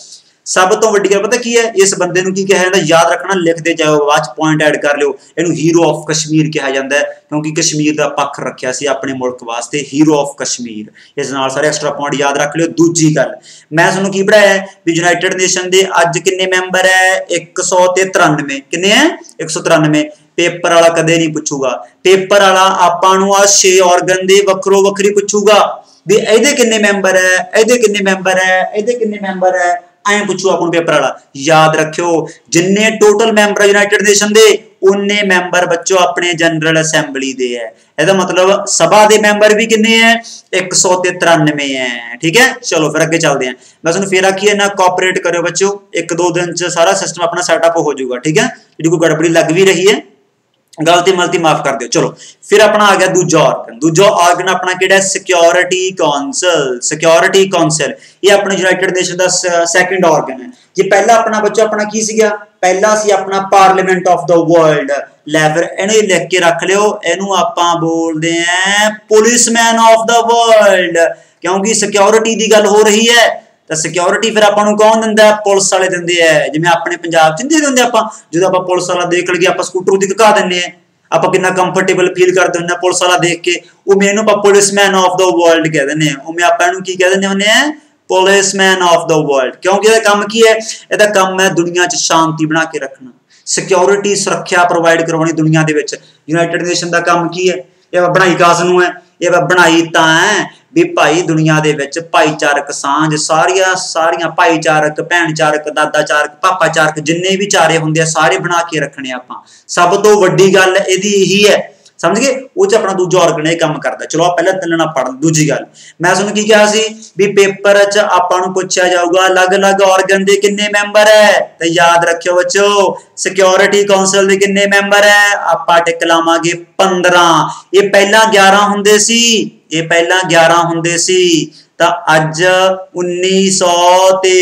सब तो वड्डी गल पता की है, इस बंदे नूं की कहा जाता, याद रखना, लिखते जाओ, बाद पॉइंट ऐड कर लियो, इनू हीरो ऑफ कश्मीर कहा जाता है, क्योंकि कश्मीर का पक्ष रखा सी अपने मुल्क वास्ते, हीरो ऑफ कश्मीर। इस नाल सारे एक्स्ट्रा पॉइंट याद रख लियो। दूजी गल मैं तुहानूं की पढ़ाया भी यूनाइटेड नेशन के अज किन्ने मैंबर है, एक सौ ते तिरानवे, किन्ने है एक सौ तिरानवे। पेपर वाला कदे नहीं पूछूगा, पेपर वाला आपां नूं आ छे ऑर्गन दे वक्रो वक्री पूछूगा भी इहदे किन्ने मैंबर है, इहदे किन्ने मैंबर है, इहदे किन्ने मैंबर है, ऐ पूछू आपको पेपर वाला। याद रखियो जिन्ने टोटल मैंबर यूनाइटेड नेशन दे उन्ने मैंबर बच्चों अपने जनरल असैंबली दे है। ਇਹਦਾ मतलब सभा के मैंबर भी किन्ने हैं, एक सौ तिरानवे है। ठीक है, चलो फिर अगे चलते हैं। मैं तुहानूं फिर आखिए ना कोऑपरेट करो बच्चों, एक दो दिन च सारा सिस्टम अपना सैटअप हो जाऊगा। ठीक है, जी कोई गड़बड़ी लग भी रही है, गलती मलती माफ कर दो। चलो फिर अपना आ गया दूजा ऑर्गन। दूजा ऑर्गन अपना किहड़ा, सिक्योरिटी काउंसिल। सिक्योरिटी काउंसिल ये अपने यूनाइटेड नेशन का सैकेंड ऑर्गन है। ये पहला अपना बच्चों अपना की सीगा, पहला सी अपना पार्लीमेंट ऑफ द वर्ल्ड। लै फिर इन्हें लिख के रख लियो, इनू आपां बोलदे हैं पुलिसमैन ऑफ द वर्ल्ड, क्योंकि सिक्योरिटी की गल हो रही है। तो सिक्योरिटी फिर आपां नूं कौन दिंदा, पुलिस वाले दिंदे है। जिवें अपने पंजाब च नहीं दिंदे, आपां जदों आपां पुलिस वाला देख लईए आपां स्कूटर उहदी घका दिंदे हैं, आपां कितना कंफर्टेबल फील करदे हुंदे पुलिस वाला देख के। उवें इहनूं आपां पुलिसमैन ऑफ द वर्ल्ड कह दिंदे हैं। उवें आपां इहनूं की कह दिंदे हुंदे हैं, पुलिसमैन ऑफ द वर्ल्ड, क्योंकि इहदा काम की है, इहदा काम है दुनिया च शांति बना के रखना, सिक्योरिटी सुरक्षा प्रोवाइड करवानी दुनिया दे विच। यूनाइटेड नेशन का काम की है, यह बनाई कास नूं है, यह बनाई तां है भी भाई दुनिया दे विच भाईचारक सांझ, सारिया सारिया भाईचारक, भैणचारक, दादाचारक, पापाचारक जिन्ने भी चारे हुंदे आ सारे बना के रखने आपां। सब तो वड्डी गल इहदी यही है, समझ गए, वो अपना दूजा ऑर्गन यह काम करता। चलो पहले तिलना पढ़। दूजी गल मैं तुहानूं की कहा सी भी पेपर च आपां नूं पुछया जाऊगा अलग अलग ऑर्गन दे किन्ने मैंबर है, तो याद रखियो बच्चों सिक्योरिटी काउंसिल दे किन्ने मैंबर है, आपां टिक लावांगे पंद्रह। ये पहला ग्यारह हुंदे सी, ये पहला ग्यारह हुंदे सी, तां अज उन्नीस सौ ते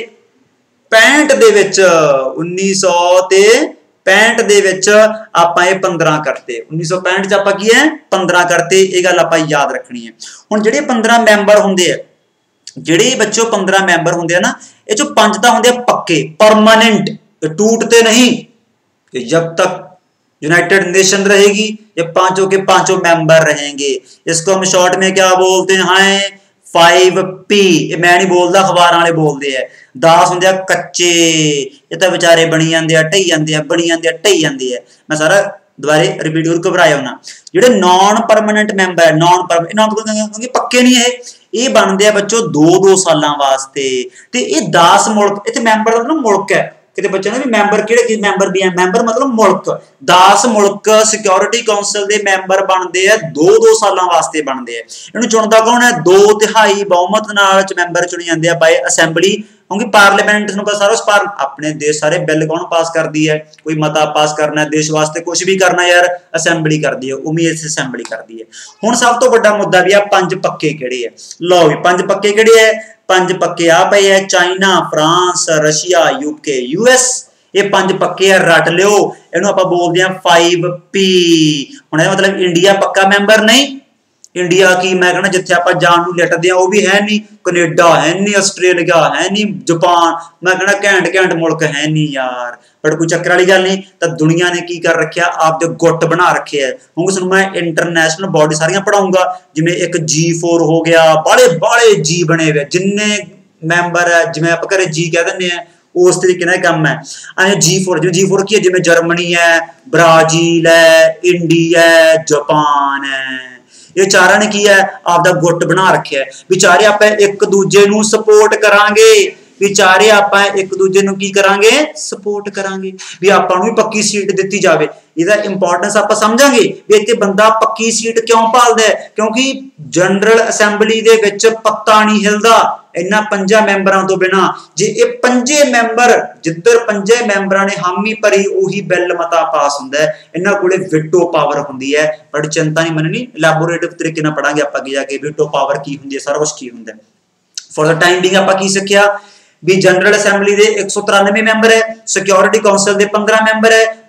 पैंठ दे विच उन्नीस सौ ते पैंठ दे विच आपां ये पंद्रह करते। उन्नीस सौ पैंठ च आपां की है पंद्रह करते। ये गल आपां याद रखनी है। हुण जिहड़े पंद्रह मैंबर हुंदे आ, जिहड़े बच्चों पंद्रह मैंबर हुंदे आ ना, ये जो पंज तां हुंदे आ पक्के परमानेंट, टूटते नहीं, कि जब तक यूनाइटेड नेशन रहेगी ये पांचों के पांचों मैंबर रहेंगे। इसको हम शॉर्ट में क्या बोलते हैं, फाइव पी। मैं नहीं बोलता, अखबार वाले बोलते हैं। दस होंगे कच्चे, ये तो बेचारे बनी जाते हैं, ढई जाते हैं, बनी जाते हैं, ढई जाते हैं। मैं सारा दोबारे रिपीट कर घबराया होना। जो non permanent member, non permanent पक्के नहीं है, ये बनते हैं बच्चों दो दो साल वास्ते। तो ये दस मुल्क इतने मैंबर मतलब मुल्क है, कितने बच्चों ने भी मैंबर किहड़े मैंबर भी है, मैंबर मतलब मुल्क। दस मुल्क सिक्योरिटी काउंसिल के मैंबर बनते हैं, दो दो साल वास्ते बनते हैं। इन्हूं चुनदा कौन है, दो तिहाई बहुमत नाल मैंबर चुने जाते हैं बाय असैंबली, क्योंकि पार्लीमेंट सारा अपने देश सारे बिल कौन पास करती है, कोई मता पास करना है देश वास्ते, कुछ भी करना यार असैंबली करती है, उम्मीद से असैंबली करती है। हुण सब तो बड़ा मुद्दा भी आ पंज पक्के किहड़े है। लो भी पंज पक्के किहड़े है, पंज पक्के आ पे है China, France, Russia, UK, US. ये पंज पक्के है, रट लियो। इहनूं आपां बोलदे आ फाइव पी। हुण इहदा मतलब इंडिया पक्का मैंबर नहीं, इंडिया की मैं कहना जिथे आप जान लिटते हैं वो भी है नहीं, कनेडा है नहीं, आस्ट्रेलिया है नहीं, जापान मैं कहना घैंट घैंट मुल्क है नहीं यार। बट कोई चक्कर वाली गल नहीं। तो दुनिया ने की कर रखा, आपके गुट बना रखे है। हूँ तुहानूं मैं इंटरनैशनल बॉडी सारियां पढ़ाऊंगा, जिवें एक जी फोर हो गया, बाले बाले जी बने हुए जिन्ने मैंबर है, जिवें आप घरे जी कह दिंदे हैं उस तरीके नाल काम है। अं जी फोर जिवें जी फोर की है, जिवें जर्मनी है, ब्राजील है, इंडिया है, जापान है, ये चारा ने की है आपदा गुट बना रखे है। बेचारे आप एक दूजे नूं सपोर्ट करांगे, बेचारे आप एक दूजे नूं की करांगे, सपोर्ट करांगे भी आपां नूं भी पक्की सीट दित्ती जावे। इहदा इंपॉर्टेंस आप समझांगे भी इत्थे बंदा पक्की सीट क्यों भालदा है, क्योंकि जनरल असैंबली दे विच पत्ता नहीं हिलदा इन्हां पंजा मैंबरां तो बिना। जे ये पंजे मैंबर जिधर पंजे मैंबरां ने हामी भरी उही बिल मता पास हुंदा है। इन्हां कोले विटो पावर हुंदी है। बड़ी चिंता नहीं मननी, इलैबोरेटिव तरीके नाल पढ़ांगे आपां अगे जाके विटो पावर की हुंदी है, सारा कुछ की हुंदा है। फॉर द टाइम बिंग आपां की सिक्ख्या भी जनरल असैंबली दे एक सौ तिरानवे मैंबर है, सिक्योरिटी काउंसिल दे पंद्रह मैंबर है,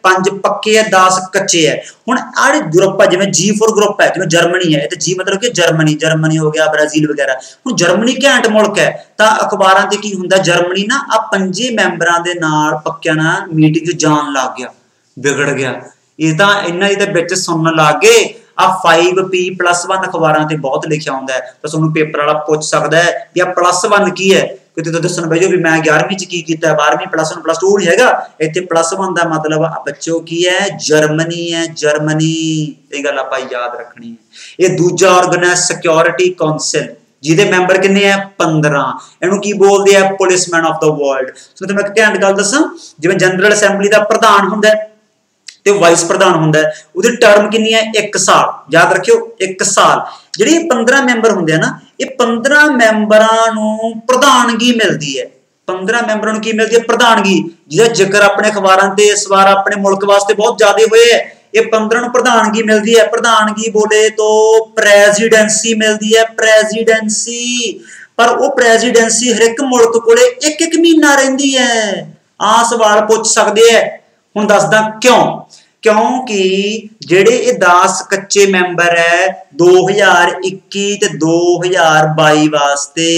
पांच पक्के है, दस कच्चे है। हुण आ ग्रुप है जिवें जी फोर ग्रुप है, जिवें जर्मनी है, इत्थे जी मतलब कि जर्मनी जर्मनी हो गया, ब्राजील वगैरह। हुण जर्मनी घैंट मुल्क है, तां अखबारां ते की हुंदा, जर्मनी ना आ पंजे मैंबरां दे नाल पक्किआं नाल मीटिंग जाण लग गया, बिगड़ गया। ये तां इन्हां दी तां विच सुणन लग गए। आ फाइव पी प्लस वन अखबारां ते बहुत लिखिआ हुंदा है, तां तुहानूं पेपर वाला पुछ सकदा है कि आ प्लस वन की है, कि तुहां दस्सण बह जाओ भी मैं ग्यारहवीं च की कीता, बारहवीं प्लस वन प्लस टू नहीं हैगा। इत्थे प्लस वन दा मतलब बच्चों की है, जर्मनी है, जर्मनी। ये गल आपां याद रखनी है। ये दूजा ऑर्गन है सिक्योरिटी काउंसिल, जिहदे मैंबर किन्ने है, पंद्रह। इहनूं की बोलदे आ, policeman of the world. So मैं एक घैंट गल दस्सां, जिवें जनरल असैंबली दा प्रधान हुंदा है ते वाइस प्रधान हुंदा है, उहदी टर्म किन्नी है, एक साल। याद रखियो एक साल। जिहड़े पंद्रह मैंबर हुंदे आ ना, ये पंद्रह मैंबरां नूं प्रधानगी मिलदी है। पंद्रह मैंबरां नूं की मिलदी है, प्रधानगी, जिहदा जिक्र अपने अखबारां ते इस बार अपने मुल्क वास्ते बहुत ज्यादा होए है। ये पंद्रह नूं प्रधानगी मिलदी है। प्रधानगी बोले तो प्रेजिडेंसी मिलदी है, प्रेजिडेंसी। पर वो प्रेजिडेंसी हर एक मुल्क कोले एक एक महीना रहिंदी है। आ सवाल पूछ सकदे है। हुण दसदा क्यों, क्योंकि जेड़े ये दस कच्चे मैंबर है दो हज़ार इक्की ते दो हज़ार बाई वास्ते,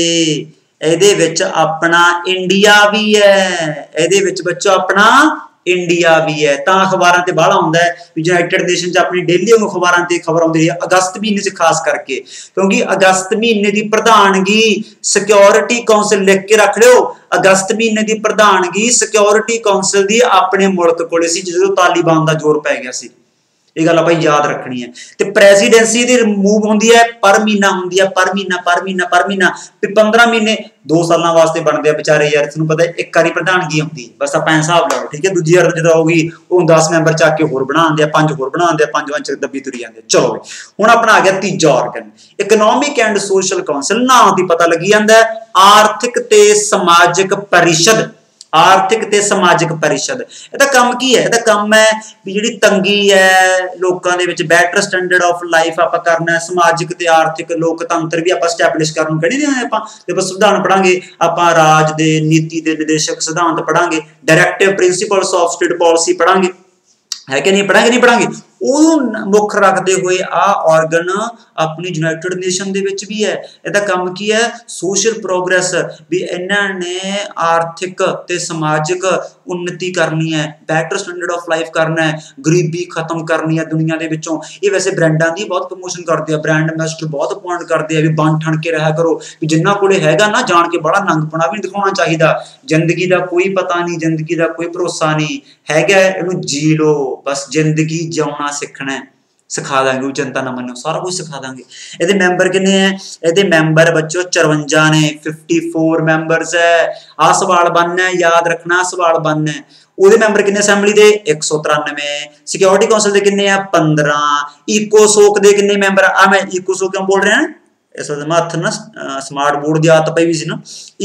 इहदे विच अपना इंडिया भी है, इहदे विच बच्चों अपना इंडिया भी है। तां अखबारां ते बाहला हुंदा है भी यूनाइटेड नेशन च अपनी डेली अखबारां ते खबर आउंदी है अगस्त महीने च खास करके, क्योंकि अगस्त महीने की प्रधानगी सिक्योरिटी काउंसिल लिख के रख लियो। अगस्त महीने की प्रधानगी सिक्योरिटी काउंसिल की अपने मुल्क कोले सी, जदों तालिबान का जोर पै गया सी। ये गल आपां याद रखनी है। ते प्रेजिडेंसी दी रिमूव हुंदी है पर महीना, हुंदी है पर महीना पर महीना पर महीना। फिर पंद्रह महीने दो सालों वास्ते बनते बेचारे यार, तुहानूं पता है एक बारी प्रधानगी आउंदी, बस आपां हिसाब लाओ, ठीक है। दूजी बार जो आऊगी वो दस मैंबर चक के होर बना आंदे, पांच होर बना आंदे, पांच पंज दब्बी तुरी जांदे। चलो हुण अपना आ गया तीजा organ, economic and social council. नाम दी पता लगी जांदा है, आर्थिक ते समाजिक परिषद। आर्थिक ते समाजिक परिषद, इहदा काम की है, इहदा काम है भी जिहड़ी तंगी है लोकां दे विच, बैटर स्टैंडर्ड ऑफ लाइफ आपां करना है, समाजिक ते आर्थिक लोकतंत्र भी आपां स्टैबलिश करन कड़ी दे आपां ते बस संविधान पढ़ांगे, आपां राज दे नीति दे निर्देशक सिद्धांत पढ़ांगे, directive principles of state policy पढ़ांगे, है कि नहीं, पढ़ांगे नहीं पढ़ांगे। ਉਹ ਮੁੱਖ ਰੱਖਦੇ ਹੋਏ ਆ ਆਰਗਨ ਆਪਣੀ ਯੂਨਾਈਟਿਡ ਨੇਸ਼ਨ ਦੇ ਵਿੱਚ ਵੀ ਹੈ। ਇਹਦਾ ਕੰਮ ਕੀ ਹੈ, ਸੋਸ਼ਲ ਪ੍ਰੋਗਰੈਸ, ਵੀ ਇਹਨਾਂ ਨੇ ਆਰਥਿਕ ਤੇ ਸਮਾਜਿਕ ਉન્નਤੀ ਕਰਨੀ ਹੈ, ਬੈਟਰ ਸਟੈਂਡਰਡ ਆਫ ਲਾਈਫ ਕਰਨਾ ਹੈ, ਗਰੀਬੀ ਖਤਮ ਕਰਨੀ ਹੈ ਦੁਨੀਆ ਦੇ ਵਿੱਚੋਂ। ਇਹ ਵੈਸੇ ਬ੍ਰਾਂਡਾਂ ਦੀ ਬਹੁਤ ਪ੍ਰਮੋਸ਼ਨ ਕਰਦੇ ਆ, ਬ੍ਰਾਂਡ ਐਂਬੈਸਡਰ ਬਹੁਤ ਅਪਾਇੰਟ ਕਰਦੇ ਆ ਵੀ ਬਣ ਠਣ ਕੇ ਰਿਹਾ ਕਰੋ, ਵੀ ਜਿੰਨਾ ਕੋਲੇ ਹੈਗਾ ਨਾ ਜਾਣ ਕੇ ਬੜਾ ਨੰਗਪਣਾ ਵੀ ਦਿਖਾਉਣਾ ਚਾਹੀਦਾ। ਜ਼ਿੰਦਗੀ ਦਾ ਕੋਈ ਪਤਾ ਨਹੀਂ, ਜ਼ਿੰਦਗੀ ਦਾ ਕੋਈ ਭਰੋਸਾ ਨਹੀਂ ਹੈਗਾ, ਇਹਨੂੰ ਜੀ ਲੋ बस, जिंदगी जिउना सीखना है, सिखा देंगे, चिंता ना मनो, सारा कुछ सिखा देंगे। ये मैंबर किन्ने हैं, ये मैंबर बच्चों चरवंजा ने, फिफ्टी फोर मैंबरस है। आ सवाल बनना है, याद रखना सवाल बनना है। ਉਹਦੇ मैंबर किन्ने असैंबली दे एक सौ तिरानवे, सिक्योरिटी काउंसिल दे किन्ने आ पंद्रह, इकोसोक दे किन्ने मैंबर आ, मैं इकोसोक क्यों बोल रहा है, इस वजह हथ ना स्मार्ट बोर्ड की आदत पई भी सी ना,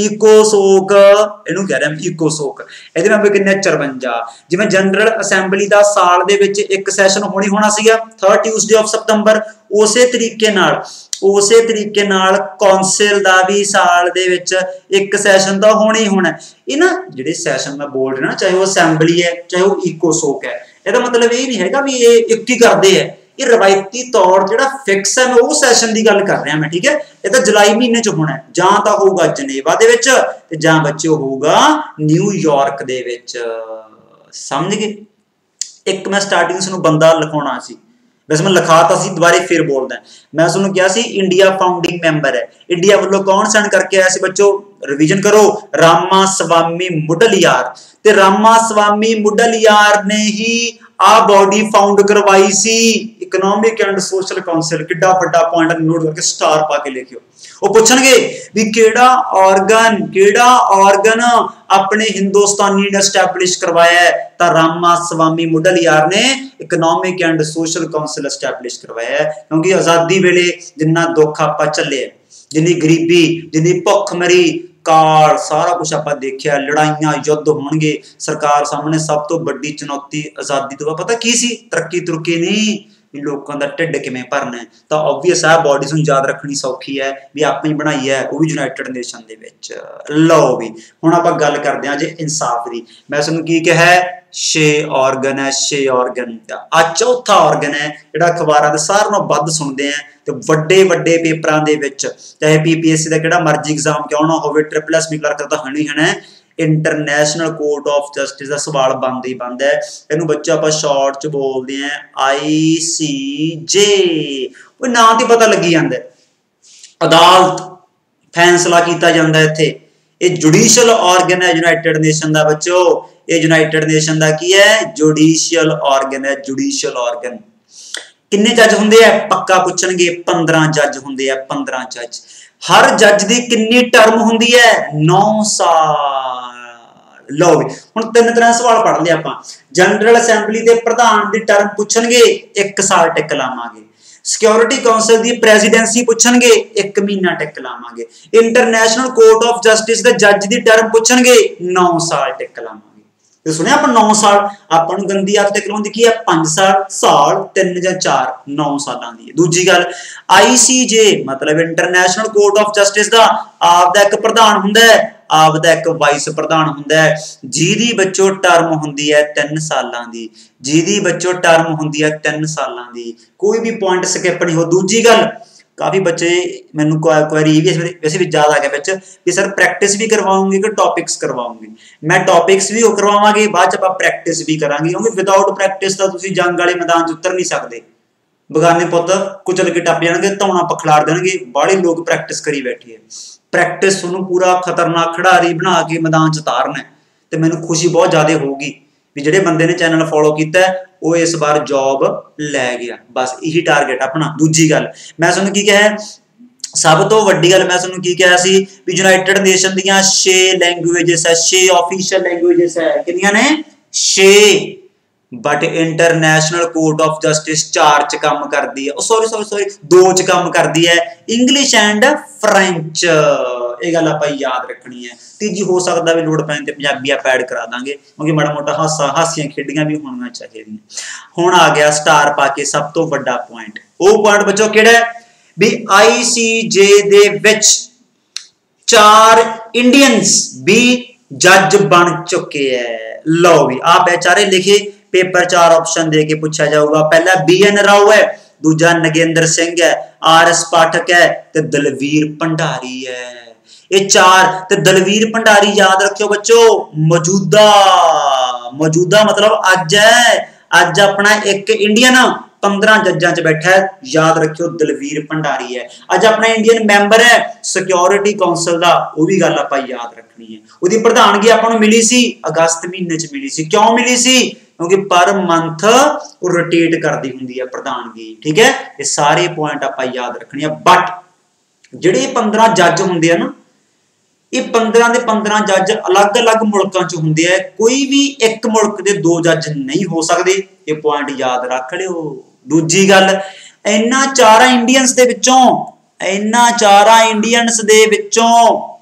इकोसोक इहनूं कह रहे हैं, इकोसोक। ਇਹਦੇ ਮੈਂਬਰ किन्ने चरवंजा। जिवें जनरल असैंबली का साल दे विच एक सैशन होनी होना सीगा थर्ड ट्यूसडे ऑफ सितंबर, उसे तरीके नाल उसे तरीके नाल कौंसिल का भी साल दे विच एक सैशन तो होना ही होना। ये ना जिहड़े सैशन मैं बोल रहा, चाहे वो असैंबली है चाहे वो इकोसोक है, ਇਹਦਾ मतलब ये नहीं है भी ये एक ही करते हैं, ये रवायती तौर जो फिक्स है, मैं वो सैशन की गल कर रहा मैं, ठीक है। ये तो जुलाई महीने च होना, जां तां होगा जनेवा दे विच ते जां बच्चे होगा न्यूयॉर्क दे विच, समझ गए। एक मैं स्टार्टिंग च बंदा लिखाउणा सी, वैसे मैं लिखाता सी, दोबारे फिर बोलदा मैं तुहानूं कहा सी इंडिया फाउंडिंग मैंबर है। इंडिया वालों कौन साइन करके आया सी बच्चों, रिवीजन करो, रामा स्वामी मुडलियार। ते रामा स्वामी मुडलियार ने ही आ बॉडी फाउंड करवाई सी, इकनॉमिक एंड सोशल काउंसिल। किड्डा वड्डा पॉइंट नोट करके स्टार पा के लिखियो। वो पूछणगे भी केड़ा ऑर्गन केड़ा ऑर्गन अपने हिंदुस्तानी ने एस्टैबलिश करवाया है, तो रामा स्वामी मुडलियार ने economic and social council establish करवाया है। क्योंकि आजादी वेले जिन्ना दुख आपां झल्ले, जिन्नी गरीबी, जिन्नी भुखमरी, काल, सारा कुछ आप देखिया, लड़ाइयां युद्ध होणगे, सरकार सामने सब तो बड़ी चुनौती आजादी तो पता की सी, तरक्की तुरक्की नहीं, भी लोगों का ढिड किवें भरना है, तो ऑबवियस है बॉडीज नूं याद रखनी सौखी है भी आप ही बनाई है, वो भी यूनाइटेड नेशन दे विच। लो भी हुण आपां गल करदे हां जे इंसाफ दी। मैं तुहानूं की कहा छे ऑर्गन है, छे ऑर्गन आ चौथा ऑर्गन है जिहड़ा अखबारां दे सारिआं नालों वध सुणदे हैं ते वड्डे वड्डे पेपरां दे विच, चाहे पीपीएससी दा किहड़ा मर्जी एग्जाम क्यों ना होवे, ट्रिपल एस बी क्लर्क दा हणी हण है, इंटरनेशनल कोर्ट ऑफ जस्टिस का सवाल बनता ही बनता है। इनू बच्चा आप शॉर्ट च बोलते हैं आई सी जे, वो नाम तो पता लगी जाता है, अदालत फैसला किया जाता है इत्थे। ये जुडिशियल ऑर्गन है यूनाइटेड नेशन का बच्चों, ये यूनाइटेड नेशन का की है जुडिशियल ऑर्गन है, जुडिशियल ऑर्गन। किन्ने जज होंगे पक्का पूछणगे, पंद्रह जज होंगे, पंद्रह जज। हर जज की कितनी टर्म होंगी है, नौ साल। लो हुण तीन तरह सवाल पढ़ लिया आपां। जनरल असैंबली के प्रधान की टर्म पूछणगे, एक साल टिक लावांगे। सिक्योरिटी काउंसिल की प्रेजिडेंसी पूछणगे, एक महीना टिक लावांगे। इंटरनेशनल कोर्ट ऑफ जस्टिस के जज की टर्म पूछणगे, नौ साल टिक लावांगे। तो सुनिया आप नौ साल आपन गंदी आदत टिक की है, पांच साल साल तीन या चार, नौ साल की है। दूजी गल आईसीजे मतलब इंटरनेशनल कोर्ट ऑफ जस्टिस का आपदा एक प्रधान हुंदा है, आपदा एक वाइस प्रधान हुंदा है, जिहदी बच्चों टर्म हुंदी है तीन सालां दी, जिहदी बच्चों टर्म हुंदी है तीन सालां दी। कोई भी पॉइंट स्किप नहीं हो। दूजी गल काफी बच्चे मैनू क्वेरी वैसे भी ज्यादा आ गया बच्चे कि सर प्रैक्टिस भी करवाऊंगी कि टॉपिक्स करवाऊंगी। मैं टॉपिक्स भी करवावांगी, बाद च आपां प्रैक्टिस भी करांगे, क्योंकि विदाउट प्रैक्टिस तो तुसीं जंग वाले मैदान च उतर नहीं सकते। बगाने पुत कुचल के टप जाएंगे, धौना पखलाड़ देंगे, बाहले लोग प्रैक्टिस करी बैठे है। प्रैक्टिस तुहानूं पूरा खतरनाक खिडारी बना के मैदान च उतारना है, तो मैनूं खुशी बहुत ज्यादा होगी भी जिहड़े बंदे ने चैनल फॉलो किया वो इस बार जॉब लै गया। बस यही टारगेट अपना। दूजी गल मैं तुहानूं की कहा, सब तो वड्डी गल मैं तुहानूं की कहा सी भी यूनाइटेड नेशन दीयां छे लैंगुएजेस है, छे ऑफिशियल लैंगुएजेस है। कितनियां ने? छे। But international court of justice चार च काम करती है, सॉरी सॉरी सॉरी दो च काम करती है, इंग्लिश एंड फ्रेंच। ये गल आपां याद रखनी है। तीजी हो सकता भी लोड़ पैण ते पंजाबी आप ऐड करा देंगे, क्योंकि माड़ा मोटा हासा हासियां खेडियां भी होना चाहिए। हुण आ गया स्टार पाके सब तो वड्डा पॉइंट। वो पॉइंट बच्चों किहड़ा है भी आईसीजे दे विच चार इंडियंस भी जज बन चुके हैं। लो भी आप बेचारे लिखे पेपर चार ऑप्शन दे के पूछा जाऊगा। पहला बी एन राव है, दूजा नगेंद्र सिंह है, आर एस पाठक है, ते दलवीर भंडारी है। ये चार ते दलवीर भंडारी याद रखियो बच्चों, मौजूदा मौजूदा मतलब अज है, अज अपना एक इंडियन पंद्रह जज्जां च बैठा है, याद रखियो दलवीर भंडारी है। अज अपना इंडियन मैंबर है सिक्योरिटी काउंसिल का, वो भी गल आपां याद रखनी है। उसकी प्रधानगी आपां नूं मिली सी अगस्त महीने च मिली सी। क्यों मिली सी? क्योंकि पर मंथ वो रोटेट करती हुंदी है प्रधानगी। ठीक है, ये सारे पॉइंट आपां याद रखने। बट जिहड़े पंद्रह जज हुंदे आ ना, ये पंद्रह के पंद्रह जज अलग अलग मुल्कों च हुंदे आ, कोई भी एक मुल्क के दो जज नहीं हो सकते। ये पॉइंट याद रख लियो। दूजी गल इन्हां चारां इंडियंस दे विचों इन्हां चारां इंडियंस दे विचों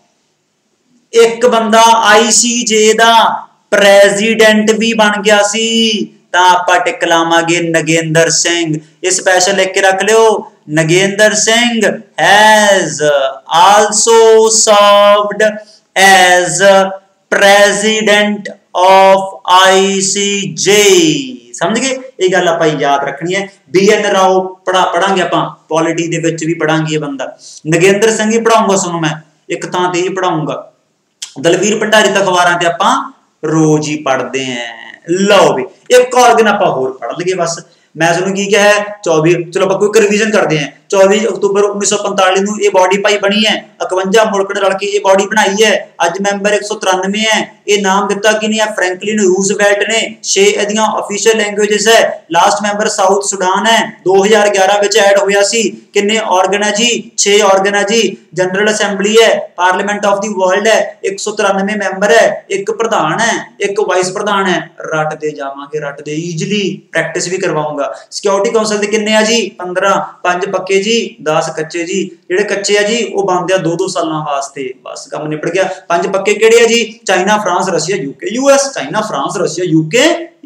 एक बंदा आईसीजे दा प्रेजिडेंट भी बन गया सी, तां आपां टिक लावांगे नगेंद्र सिंह। ये स्पैशल लिख के रख लियो, Nagendra Singh has also served as president of ICJ. समझ गए? ये गल आपां याद रखनी है। बी एन राव पढ़ा पढ़ांगे आपां, पॉलिटी दे विच भी पढ़ांगे। ये बंदा नगेंद्र सिंह ही पढ़ाऊंगा सुनो, मैं एक थां ते ही पढ़ाऊंगा। दलवीर भंडारी तो अखबारां ते आपां रोज ही पढ़ते हैं। लो भी एक ऑर्गन आप होर पढ़ लगे। बस मैं तुहानूं की क्या है चौबीस, चलो आप कोई रिवीजन करते हैं। चौबीस अक्तूबर उन्नीस सौ पंताली नूं ये बॉडी पाई बनी है, इकवंजा मुल्क ने रल के ये बॉडी बनाई है। अज मैंबर एक सौ तिरानवे है। ये नाम दिता कि नहीं है फ्रैंकलिन रूजवेल्ट ने। छे इहदियां ऑफिशियल लैंग्वेजेस है। लास्ट मैंबर साउथ सुडान है, दो हजार ग्यारह विच ऐड होया सी। किन्ने ऑर्गन है जी? छे ऑर्गन है जी। जनरल असैंबली है, पार्लीमेंट ऑफ द वर्ल्ड है, एक सौ तिरानवे मैंबर है, एक प्रधान है, एक वाइस प्रधान है। रट दे जावांगे, रट दे, ईजली प्रैक्टिस भी करवाऊंगा। सिक्योरिटी काउंसिल दे किन्ने आ जी? पंद्रह, पांच पक्के जी दस कच्चे जी ਜਿਹੜੇ ਕੱਚੇ ਆ ਜੀ ਉਹ ਬਣਦੇ ਆ दो दो ਸਾਲਾਂ ਵਾਸਤੇ ਬਸ ਕੰਮ ਨਿਬੜ ਗਿਆ ਪੰਜ ਪੱਕੇ ਕਿਹੜੇ ਆ ਜੀ China France Russia UK US China France Russia UK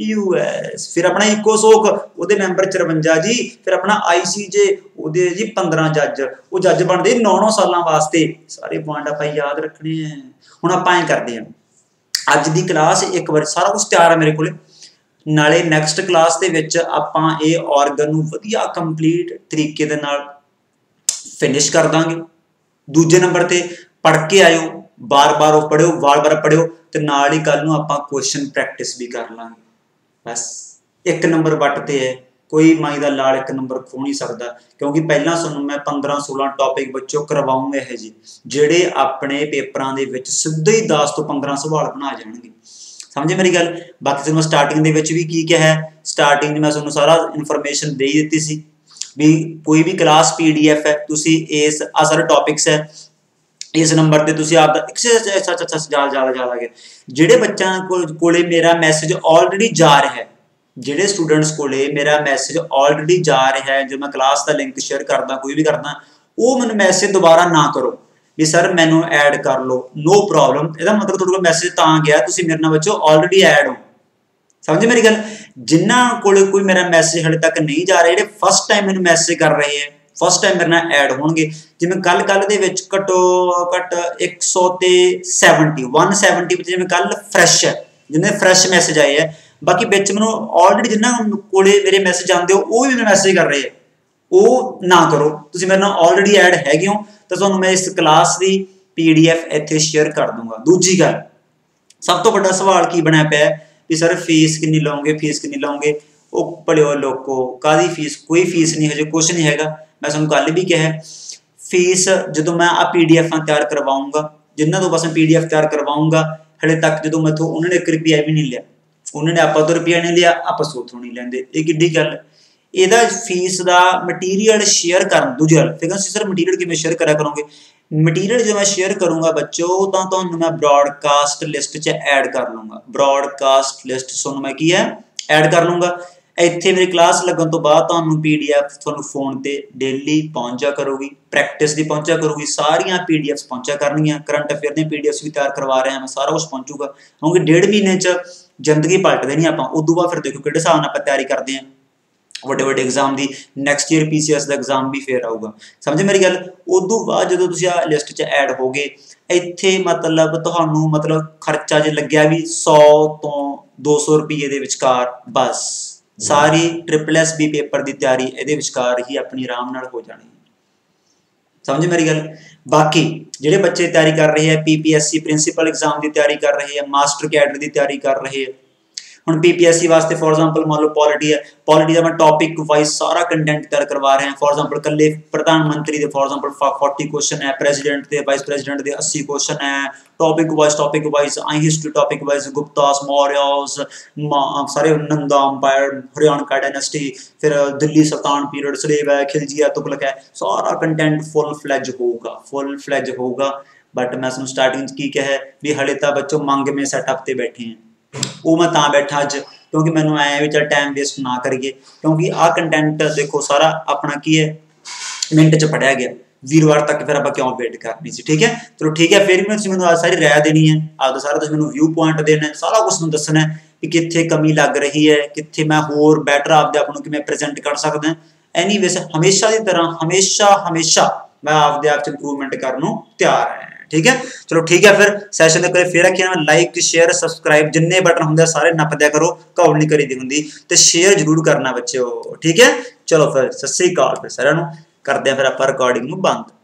US ਫਿਰ ਆਪਣਾ ਇਕੋਸੋਕ ਉਹਦੇ ਮੈਂਬਰ ਚੁਰੰਜਾ ਜੀ ਫਿਰ ਆਪਣਾ ਆਈਸੀਜੇ ਉਹਦੇ ਜੀ पंद्रह ਜੱਜ ਉਹ ਜੱਜ ਬਣਦੇ नौ नौ ਸਾਲਾਂ ਵਾਸਤੇ ਸਾਰੇ ਪੁਆਇੰਟ ਆਪਾਂ ਯਾਦ ਰੱਖਣੇ ਆ ਹੁਣ ਆਪਾਂ ਐ ਕਰਦੇ ਆ ਅੱਜ ਦੀ ਕਲਾਸ ਇੱਕ ਵਾਰ ਸਾਰਾ ਕੁਝ ਤਿਆਰ ਹੈ ਮੇਰੇ ਕੋਲੇ ਨਾਲੇ ਨੈਕਸਟ ਕਲਾਸ ਦੇ ਵਿੱਚ ਆਪਾਂ ਇਹ ਆਰਗਨ ਨੂੰ ਵਧੀਆ ਕੰਪਲੀਟ ਤਰੀਕੇ ਦੇ ਨਾਲ ਫਿਨਿਸ਼ ਕਰ ਦਾਂਗੇ ਦੂਜੇ ਨੰਬਰ ਤੇ ਪੜ੍ਹ ਕੇ ਆਇਓ ਬਾਰ-ਬਾਰ ਉਹ ਪੜਿਓ ਵਾਰ-ਵਾਰ ਪੜਿਓ ਤੇ ਨਾਲ ਹੀ ਕੱਲ ਨੂੰ ਆਪਾਂ ਕੁਐਸਚਨ ਪ੍ਰੈਕਟਿਸ ਵੀ ਕਰ ਲਾਂਗੇ ਬਸ ਇੱਕ ਨੰਬਰ ਵੱਟ ਤੇ ਹੈ कोई माई का लाल एक नंबर खो नहीं सकता क्योंकि पहला सुनो मैं पंद्रह सोलह टॉपिक बच्चों करवाऊंगा है जी जेडे अपने पेपरां दे विच सीधे ही दस तो पंद्रह सवाल बना जाएंगे समझे मेरी गल बाकी तुहानूं स्टार्टिंग दे विच भी की क्या है स्टार्टिंग मैं तुहानूं सारा इन्फॉर्मेशन दे दी सी भी कोई भी क्लास पीडीएफ है तुसी इस आ सारे टॉपिक्स है इस नंबर ते तुसी आप दा सच सच सच ज्यादा ज्यादा ज्यादा गए जेडे बच्चों कोले मेरा मैसेज ऑलरेडी जा रहा है ਜਿਹੜੇ ਸਟੂਡੈਂਟਸ ਕੋਲੇ ਮੇਰਾ ਮੈਸੇਜ ਆਲਰੇਡੀ ਜਾ ਰਿਹਾ ਹੈ ਜੋ ਮੈਂ ਕਲਾਸ ਦਾ ਲਿੰਕ ਸ਼ੇਅਰ ਕਰਦਾ ਕੋਈ ਵੀ ਕਰਦਾ ਉਹ ਮੈਨੂੰ ਮੈਸੇਜ ਦੁਬਾਰਾ ਨਾ ਕਰੋ ਵੀ ਸਰ ਮੈਨੂੰ ਐਡ ਕਰ ਲਓ ਨੋ ਪ੍ਰੋਬਲਮ ਇਹਦਾ ਮਤਲਬ ਤੁਹਾਡੇ ਕੋਲ ਮੈਸੇਜ ਤਾਂ ਗਿਆ ਤੁਸੀਂ ਮੇਰੇ ਨਾਲ ਬੱਚੋ ਆਲਰੇਡੀ ਐਡ ਹੋ ਸਮਝੇ ਮੇਰੀ ਗੱਲ ਜਿਨ੍ਹਾਂ ਕੋਲੇ ਕੋਈ ਮੇਰਾ ਮੈਸੇਜ ਹਲੇ ਤੱਕ ਨਹੀਂ ਜਾ ਰਿਹਾ ਜਿਹੜੇ ਫਸਟ ਟਾਈਮ ਮੈਨੂੰ ਮੈਸੇਜ ਕਰ ਰਹੇ ਹੈ ਫਸਟ ਟਾਈਮ ਮੇਰੇ ਨਾਲ ਐਡ ਹੋਣਗੇ ਜਿਵੇਂ ਕੱਲ ਕੱਲ ਦੇ ਵਿੱਚ ਘਟੋ ਘਟ एक सौ ਤੇ सत्तर एक सौ सत्तर ਵਿੱਚ ਜਿਵੇਂ ਕੱਲ ਫਰੈਸ਼ ਹੈ ਜਿੰਨੇ ਫਰੈਸ਼ ਮੈਸੇਜ ਆਏ ਹੈ बाकी बिच मैं ऑलरेडी जिन्होंने कोले मेरे मैसेज आते हो वो भी मेरे मैसेज कर रहे हैं वो ना करो तुसीं मेरे नाल ऑलरेडी ऐड हैगे हो तो तुहानूं मैं इस क्लास की पीडीएफ इत्थे शेयर कर दूंगा दूजी गल सब तो बड़ा सवाल की बनया पिया भी सर फीस कितनी लओगे फीस कितनी लओगे वो भलिओ लोको कादी फीस कोई फीस नहीं हजे कुछ नहीं हैगा मैं तुहानूं कल भी कहा फीस जो मैं आ पीडीएफ तैयार करवाऊंगा जिन्हों तो बस मैं पीडीएफ तैयार करवाऊंगा हले तक जो मैं उन्होंने एक रुपया भी नहीं लिया उन्होंने आप तो रुपया नहीं लिया आप सोथों नहीं लेंदे ये किड्डी गल ਇਹਦਾ फीस का मटीरियल शेयर कर दूजी गल फिर सर मटीरियल किवें शेयर करा करोगे मटीरियल जो मैं शेयर करूँगा बच्चों तो तुहानूं मैं ब्रॉडकास्ट लिस्ट च ऐड कर लूँगा ब्रॉडकास्ट लिस्ट तुहानूं मैं की है ऐड कर लूँगा ਇੱਥੇ मेरी क्लास लगन तो बाद तुहानूं पीडीएफ तुहानूं फोन ते डेली पहुंचा करूगी प्रैक्टिस दी पहुंचा करूगी सारियां पीडीएफ्स पहुंचा करनियां करंट अफेयर दी पीडीएफ्स भी तैयार करवा रहे हैं मैं सारा कुछ पहुंचूगा क्योंकि डेढ़ महीने च जिंदगी पलट देनी आपां उदों बाद फिर देखो किहड़े हिसाब नाल आपां तैयारी करदे हैं ਵੱਡੇ ਵੱਡੇ exam the next year PCS ਦਾ एग्जाम भी फिर आऊगा समझे मेरी गल उदों बाद जो तुसीं आ लिस्ट च ऐड होगे ਇੱਥੇ मतलब ਤੁਹਾਨੂੰ मतलब खर्चा जे लग्या भी सौ तो दो सौ रुपये ਦੇ ਵਿਚਕਾਰ बस सारी ट्रिपल एस बी पेपर की तैयारी ये विचकार ही अपनी आराम नाल हो जानी समझे मेरी गल बाकी जिहड़े बच्चे तैयारी कर रहे हैं पीपीएससी प्रिंसीपल एग्जाम की तैयारी कर रहे हैं मास्टर कैडर की तैयारी कर रहे हैं हुण पीपीएससी वास्ते फॉर एग्जांपल मान लो पॉलिटी है पॉलिटी का मैं टॉपिक वाइज सारा कंटेंट तैयार करवा रहे हैं फॉर एग्जांपल कल्ले प्रधानमंत्री के फॉर एग्जांपल चालीस क्वेश्चन है प्रेसिडेंट के वाइस प्रेसिडेंट के अस्सी क्वेश्चन है टॉपिक वाइज टॉपिक वाइज आई history topic wise Guptas Mauryas सारे नंदा अंपायर हरियाणा डायनेस्टी फिर दिल्ली सुल्तान पीरियड स्लेव है खिलजिया तुगलक है सारा कंटेंट फुल फ्लैज होगा फुल फ्लैज होगा बट मैं तुहानूं स्टार्टिंग की कहा भी हले तां बच्चों मंग में सैटअप ते बैठे हैं वो मैं तां बैठा अज क्योंकि मैनूं ऐ भी चल टाइम वेस्ट ना करिए क्योंकि आ कंटेंट देखो सारा अपना की है मिनट च पढ़िया गया वीरवार तक फिर आप क्यों वेट करनी सी ठीक है चलो ठीक है फिर भी तुसीं मैनूं सारी राय देनी है आपका सारा तुसीं मैनूं व्यू पॉइंट देना है सारा कुछ मैनूं दसना है कि कित्थे कमी लग रही है कित्थे मैं होर बैटर आपदे आप नूं किवें प्रेजेंट कर सकदा एनीवेज हमेशा की तरह हमेशा हमेशा मैं आपदे आप च इंप्रूवमेंट करन नूं तैयार है ठीक है चलो ठीक है फिर सैशन के फिर रखिए लाइक शेयर सबसक्राइब जिन्ने बटन होंगे सारे नप दिया करो घौल नहीं करी दी होंगी तो शेयर जरूर करना बच्चे ठीक है चलो फिर सत श्री अकाल फिर सारिआं नूं करदे फिर आप रिकॉर्डिंग नूं बंद।